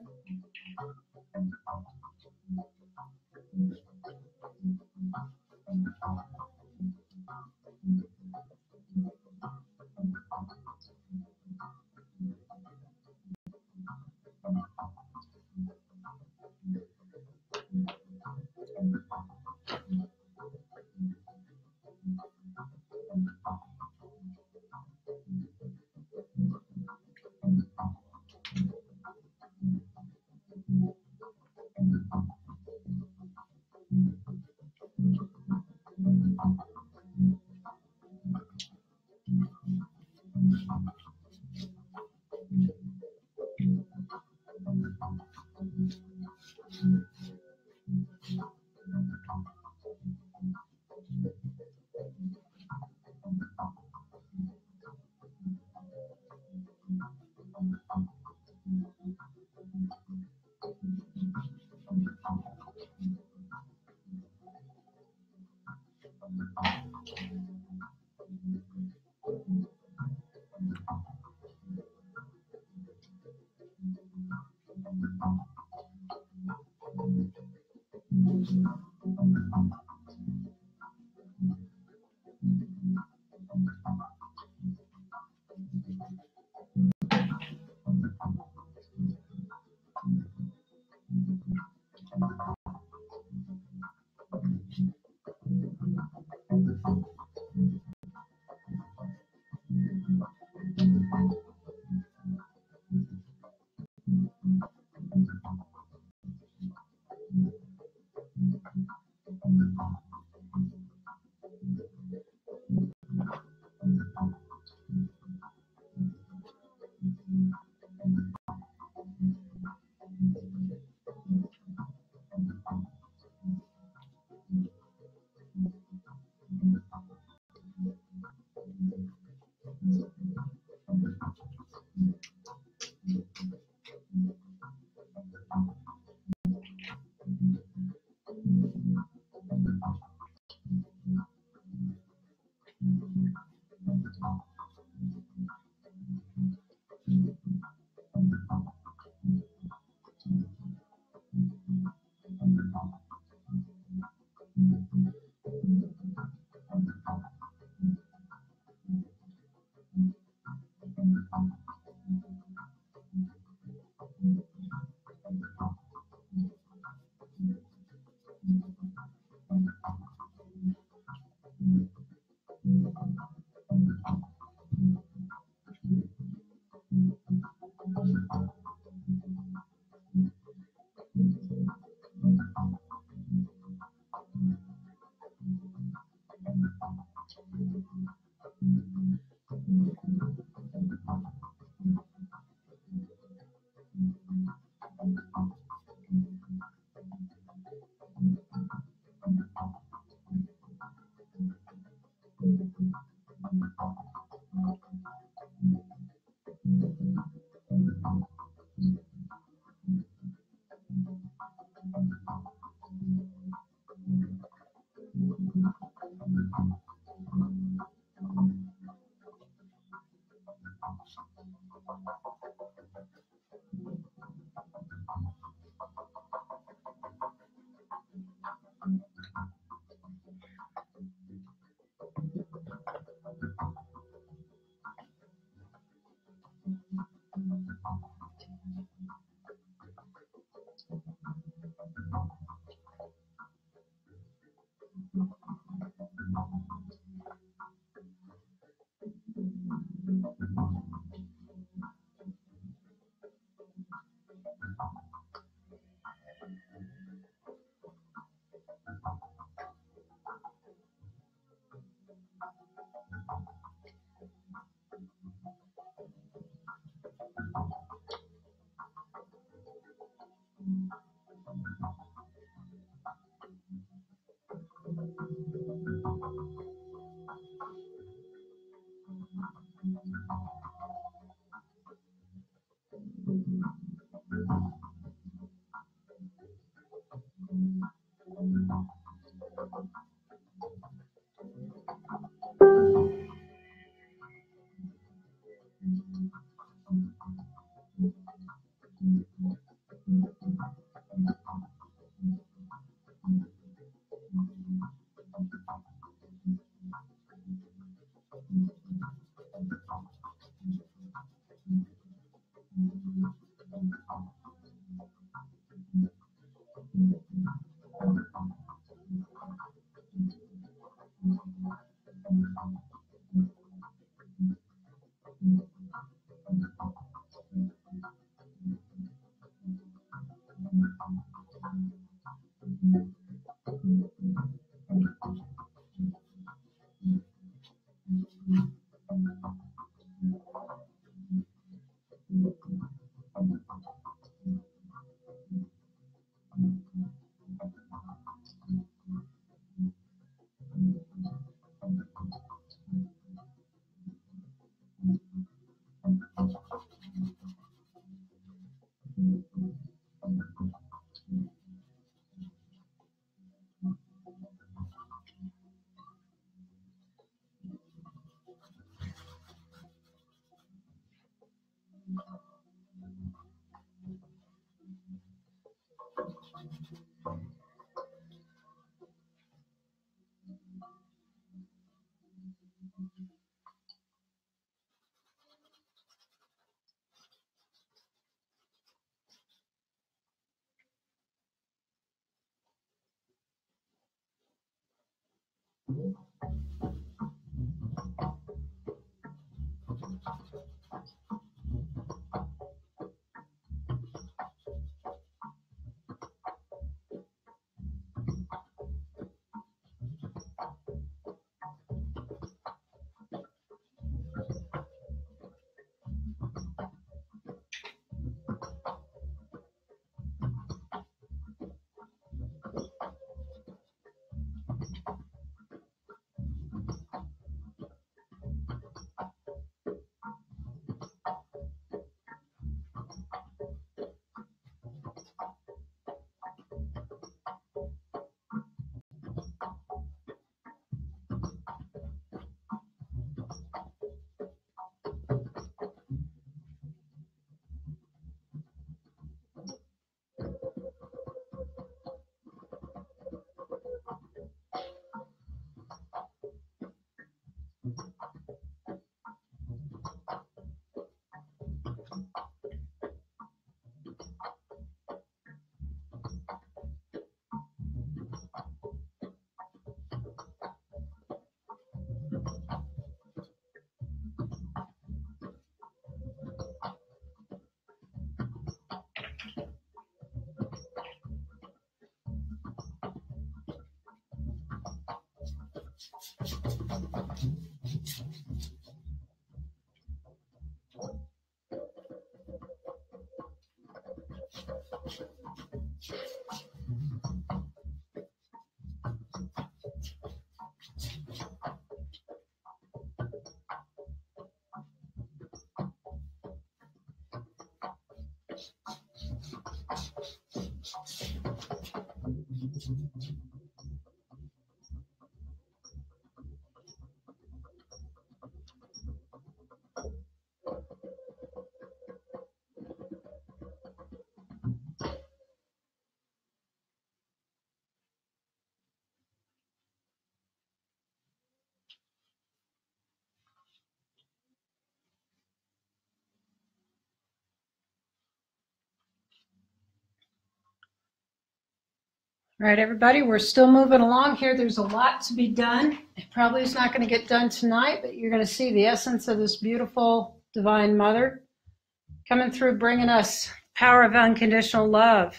All right, everybody, we're still moving along here. There's a lot to be done. It probably is not going to get done tonight, but you're going to see the essence of this beautiful Divine Mother coming through, bringing us power of unconditional love,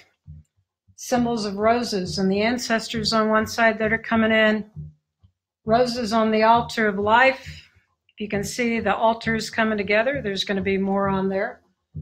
symbols of roses, and the ancestors on one side that are coming in, roses on the altar of life. You can see the altars coming together. There's going to be more on there.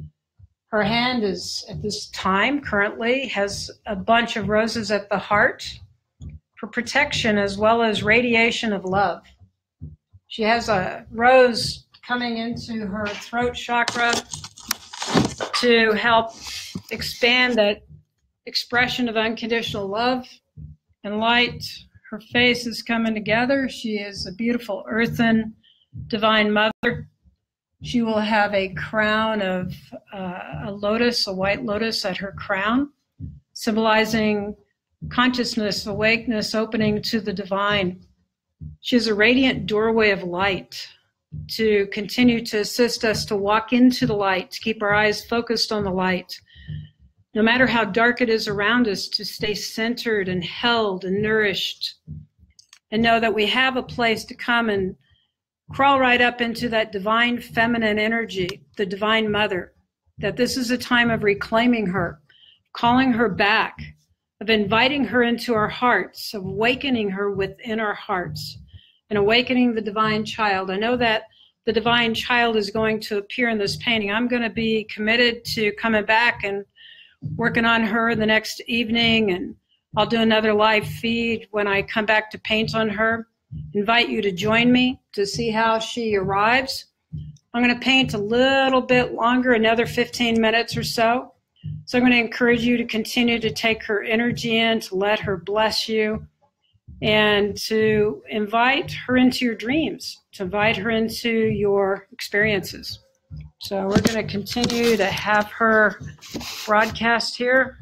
Her hand is, at this time, currently, has a bunch of roses at the heart for protection as well as radiation of love. She has a rose coming into her throat chakra to help expand that expression of unconditional love and light. Her face is coming together. She is a beautiful earthen divine mother. She will have a crown of a lotus, a white lotus at her crown, symbolizing consciousness, awakeness, opening to the divine. She is a radiant doorway of light to continue to assist us to walk into the light, to keep our eyes focused on the light. No matter how dark it is around us, to stay centered and held and nourished, and know that we have a place to come and crawl right up into that divine feminine energy, the divine mother, that this is a time of reclaiming her, calling her back, of inviting her into our hearts, of awakening her within our hearts, and awakening the divine child. I know that the divine child is going to appear in this painting. I'm going to be committed to coming back and working on her the next evening, and I'll do another live feed when I come back to paint on her. Invite you to join me to see how she arrives. I'm going to paint a little bit longer, another 15 minutes or so. So I'm going to encourage you to continue to take her energy in, to let her bless you, and to invite her into your dreams, to invite her into your experiences. So we're going to continue to have her broadcast here.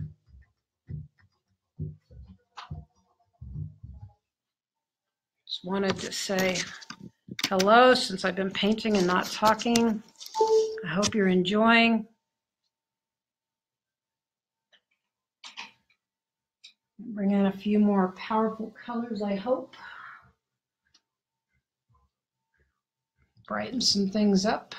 Just wanted to say hello since I've been painting and not talking. I hope you're enjoying. Bring in a few more powerful colors, I hope. Brighten some things up.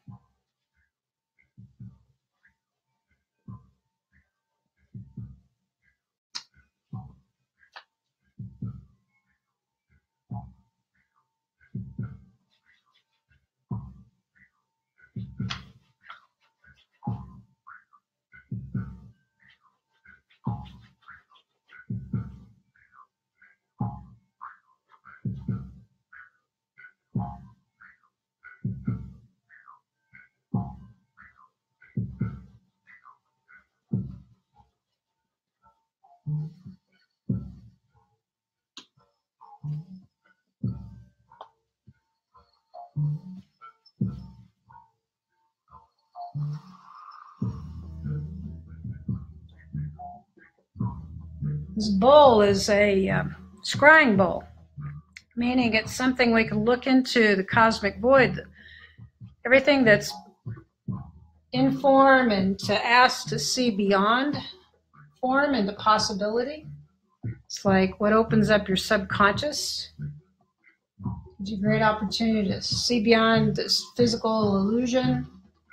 This bowl is a scrying bowl, meaning it's something we can look into the cosmic void, everything that's in form, and to ask to see beyond form into possibility. It's like what opens up your subconscious. It's a great opportunity to see beyond this physical illusion.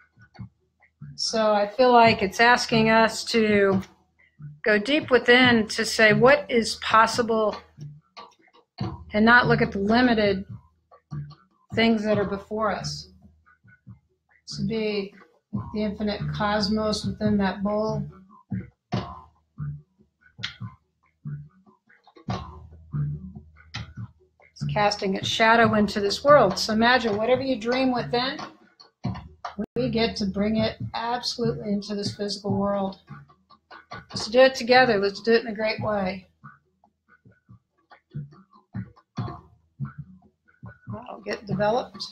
So I feel like it's asking us to go deep within to say what is possible and not look at the limited things that are before us. To be the infinite cosmos within that bowl. It's casting its shadow into this world. So imagine whatever you dream within, we get to bring it absolutely into this physical world. Let's do it together. Let's do it in a great way. I'll get developed.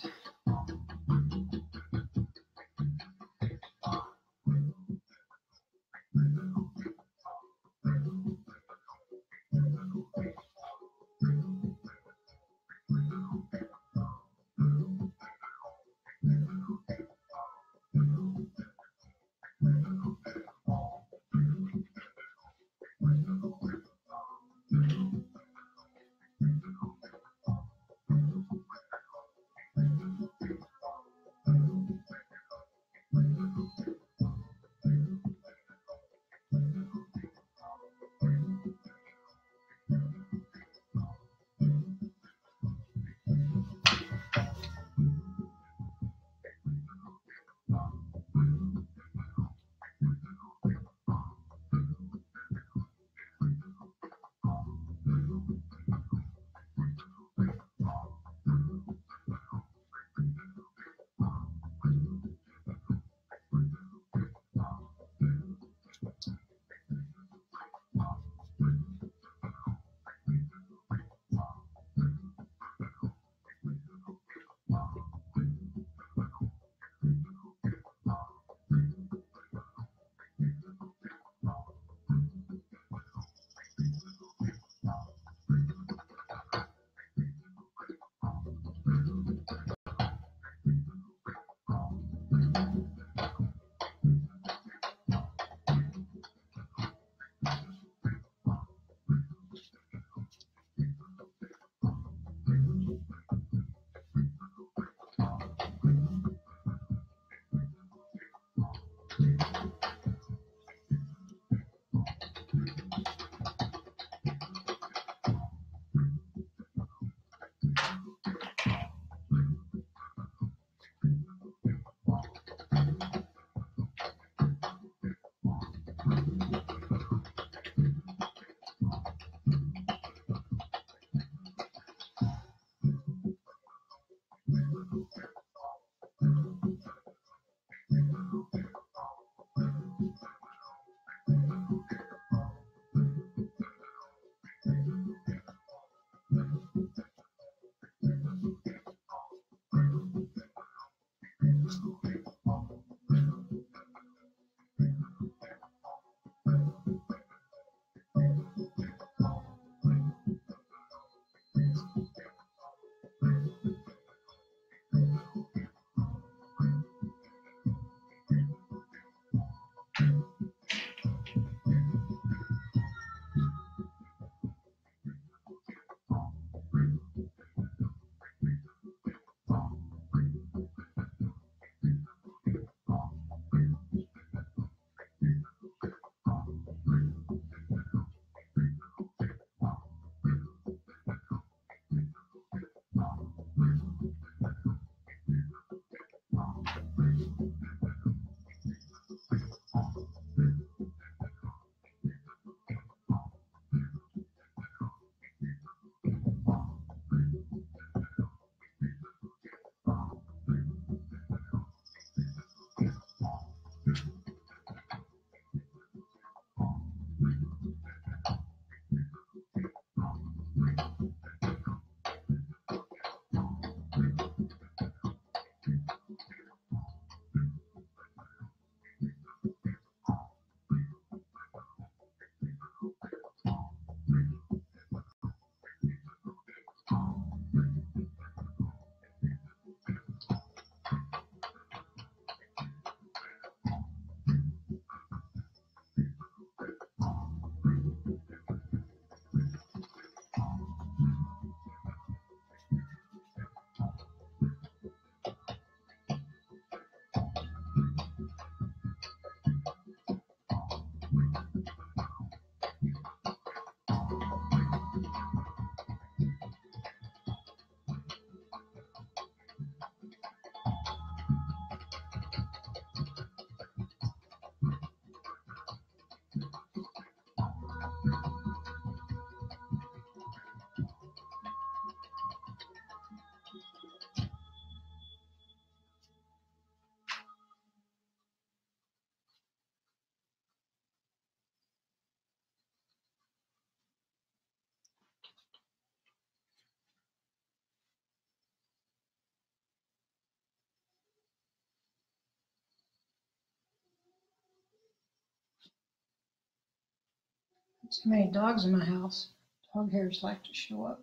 Too many dogs in my house. Dog hairs like to show up.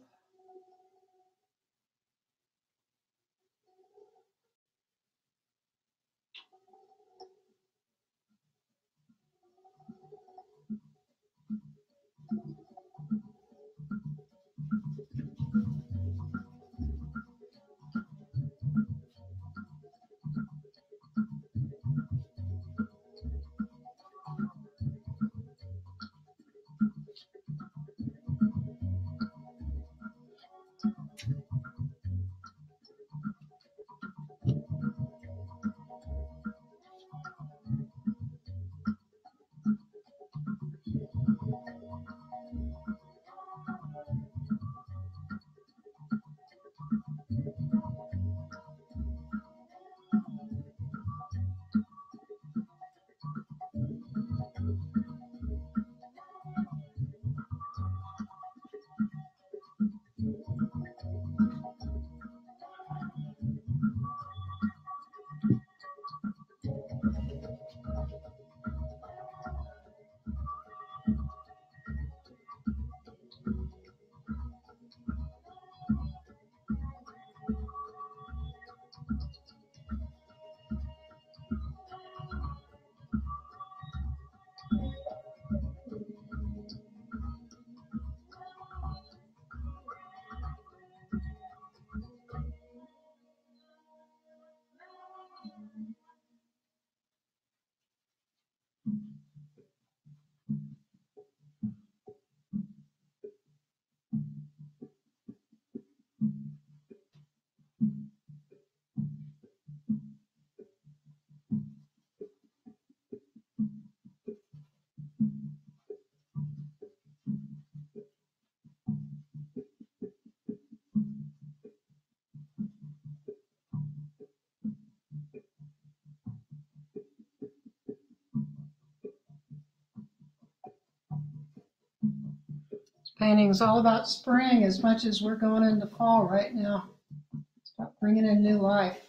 Painting's all about spring as much as we're going into fall right now. It's about bringing in new life.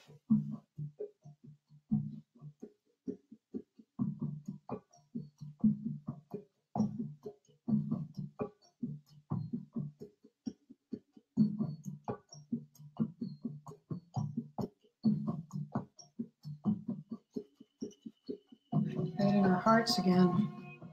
Painting our hearts again.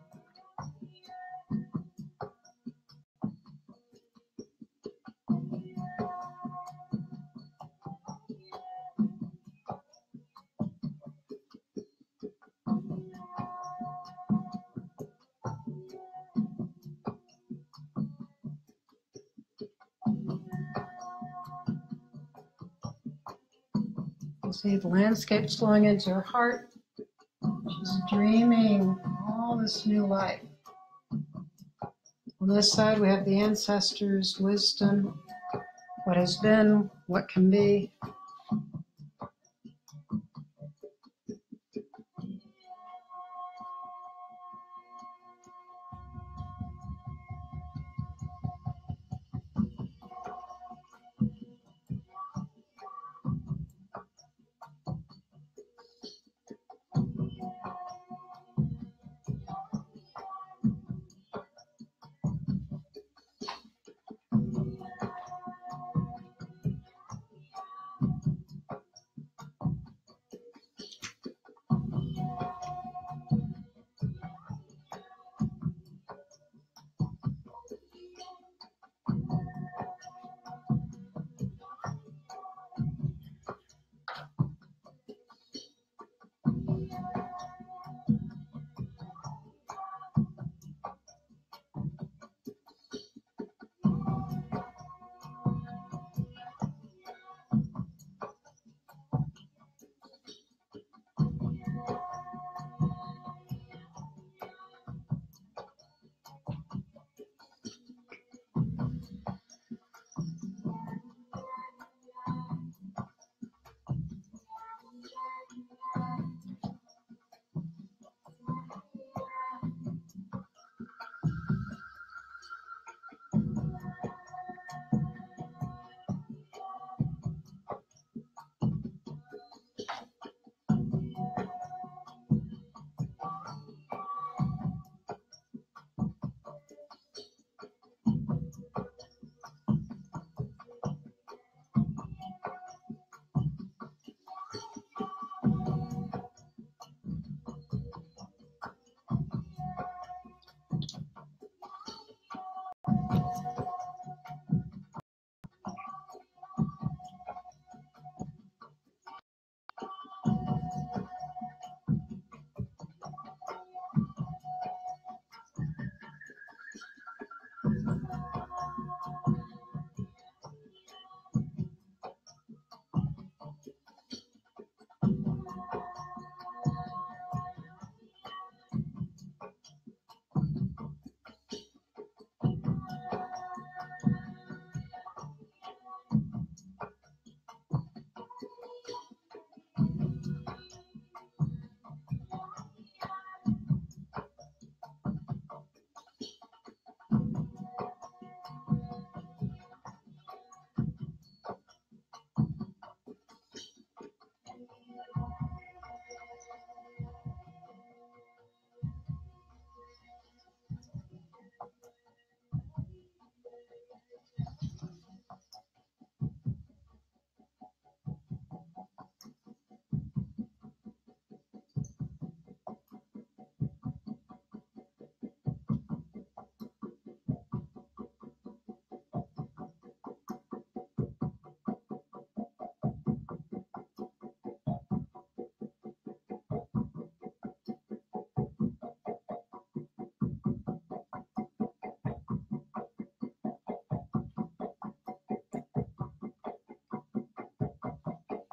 See the landscape flowing into her heart. She's dreaming all this new life. On this side, we have the ancestors' wisdom, what has been, what can be.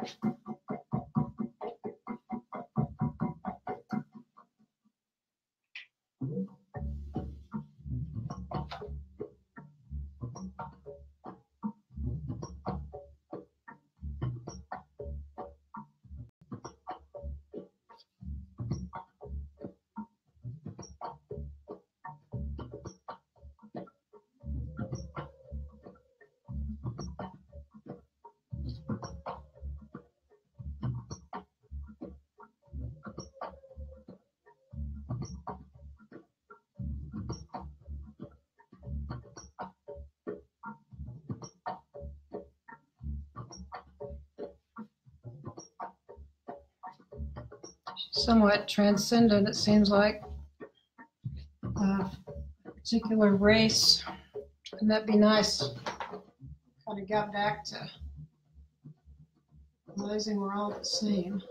Somewhat transcendent, it seems like, a particular race. Wouldn't that be nice? Kind of got back to realizing we're all the same.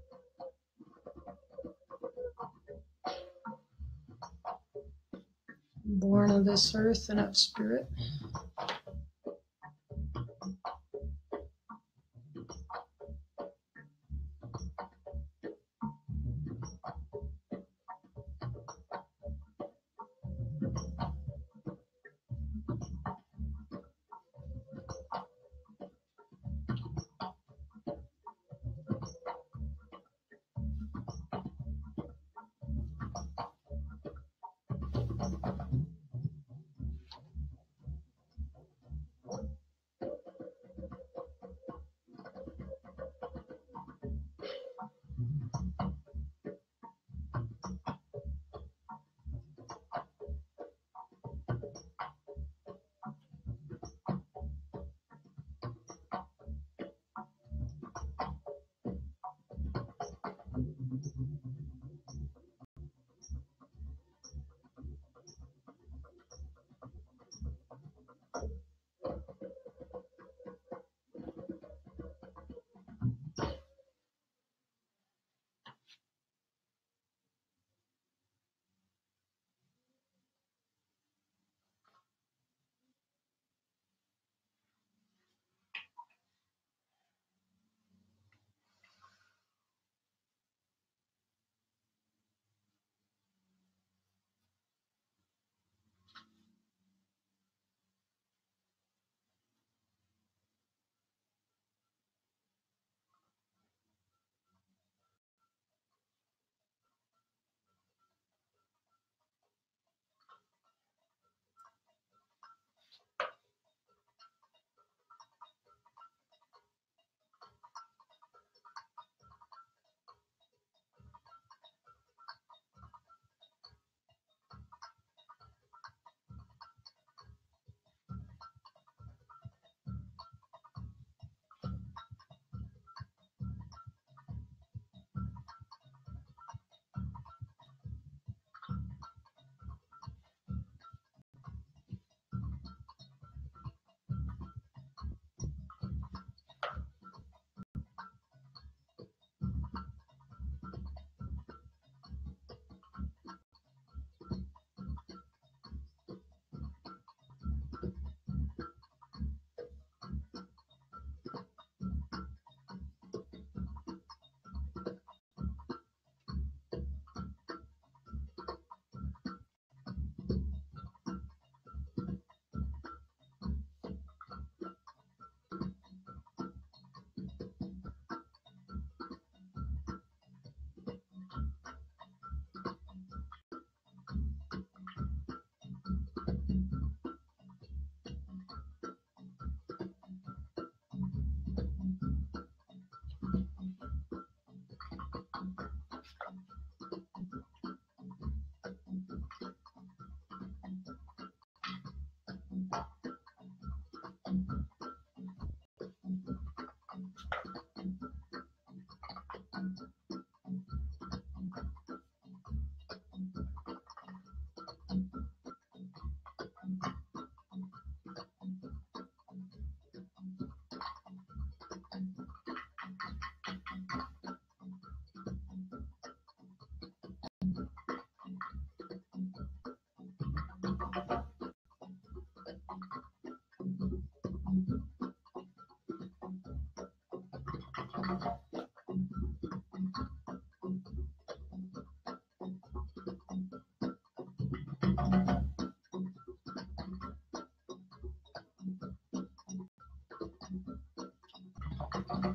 Born of this earth and of spirit.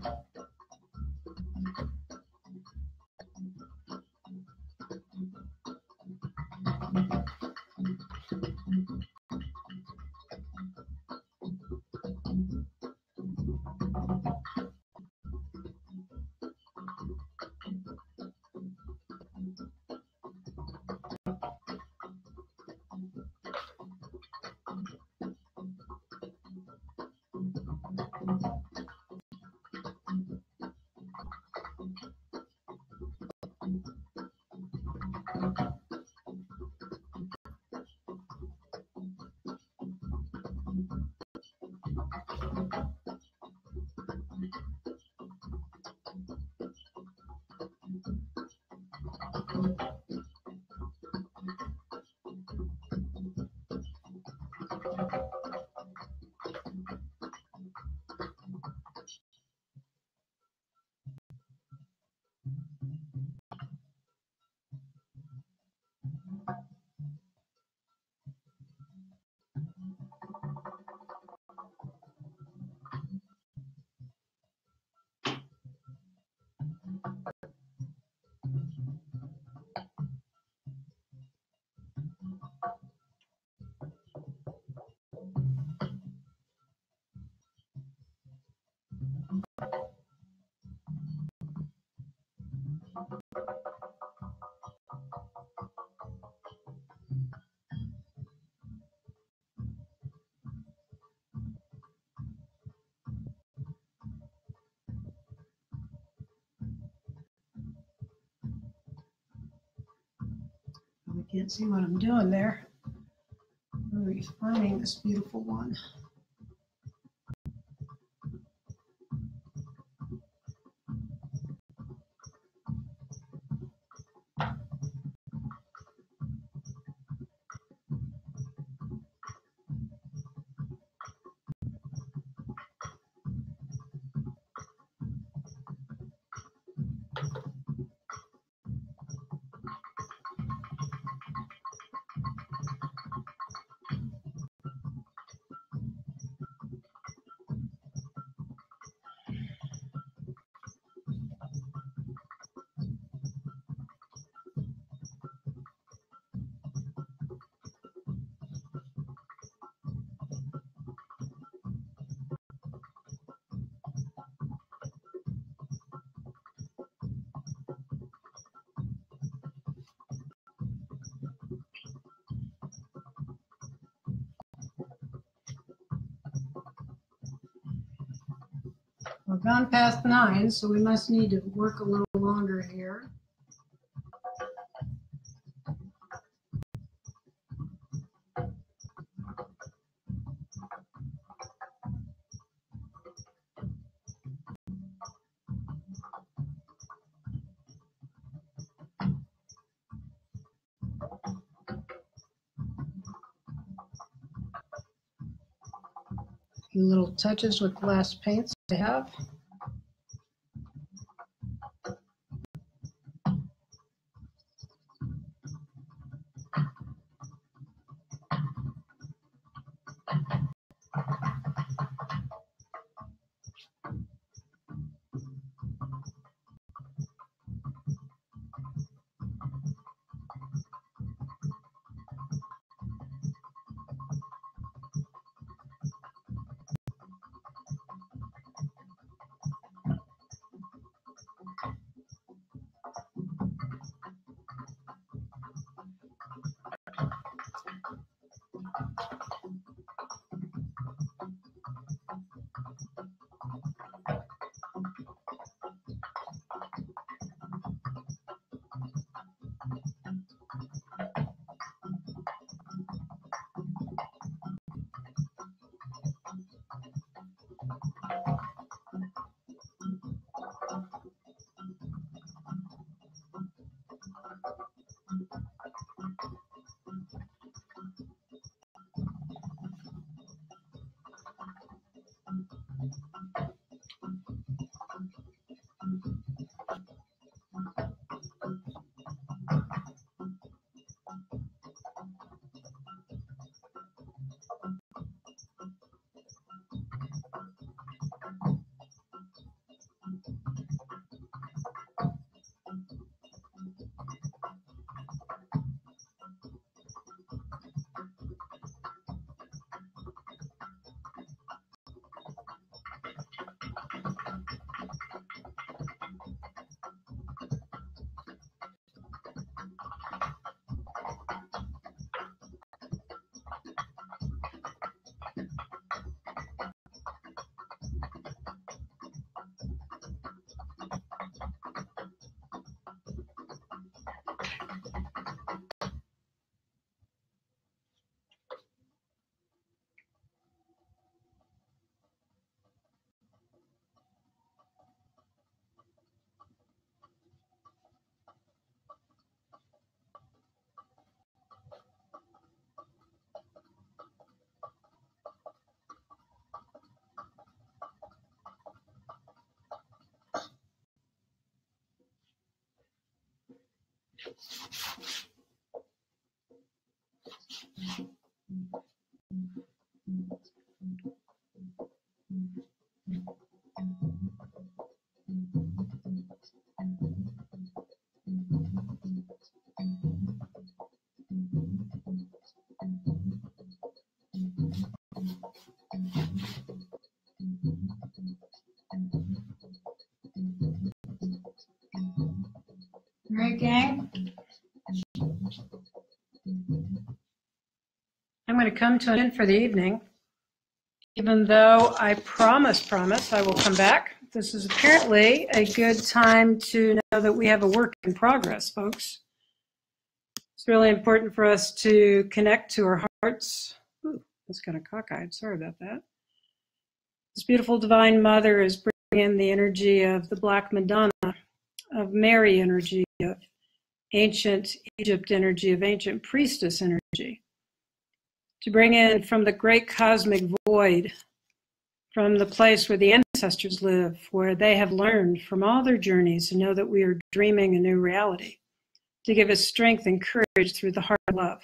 I can't see what I'm doing there. I'm refining this beautiful one. We've gone past 9, so we must need to work a little longer here. A few little touches with glass paints I have. All right, gang. I'm going to come to an end for the evening, even though I promise I will come back. This is apparently a good time to know that we have a work in progress, folks. It's really important for us to connect to our hearts. Ooh, that's kind of cockeyed. Sorry about that. This beautiful Divine Mother is bringing in the energy of the Black Madonna, of Mary energy, of ancient Egypt energy, of ancient priestess energy, to bring in from the great cosmic void, from the place where the ancestors live, where they have learned from all their journeys and know that we are dreaming a new reality, to give us strength and courage through the heart of love,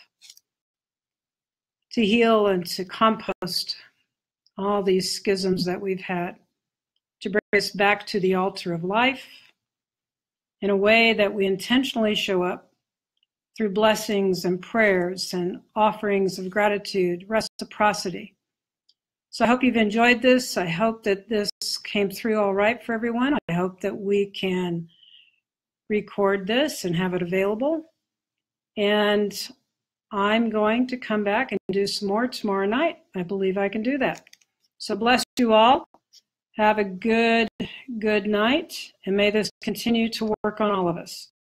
to heal and to compost all these schisms that we've had, to bring us back to the altar of life in a way that we intentionally show up through blessings and prayers and offerings of gratitude, reciprocity. So I hope you've enjoyed this. I hope that this came through all right for everyone. I hope that we can record this and have it available. And I'm going to come back and do some more tomorrow night. I believe I can do that. So bless you all. Have a good night, and may this continue to work on all of us.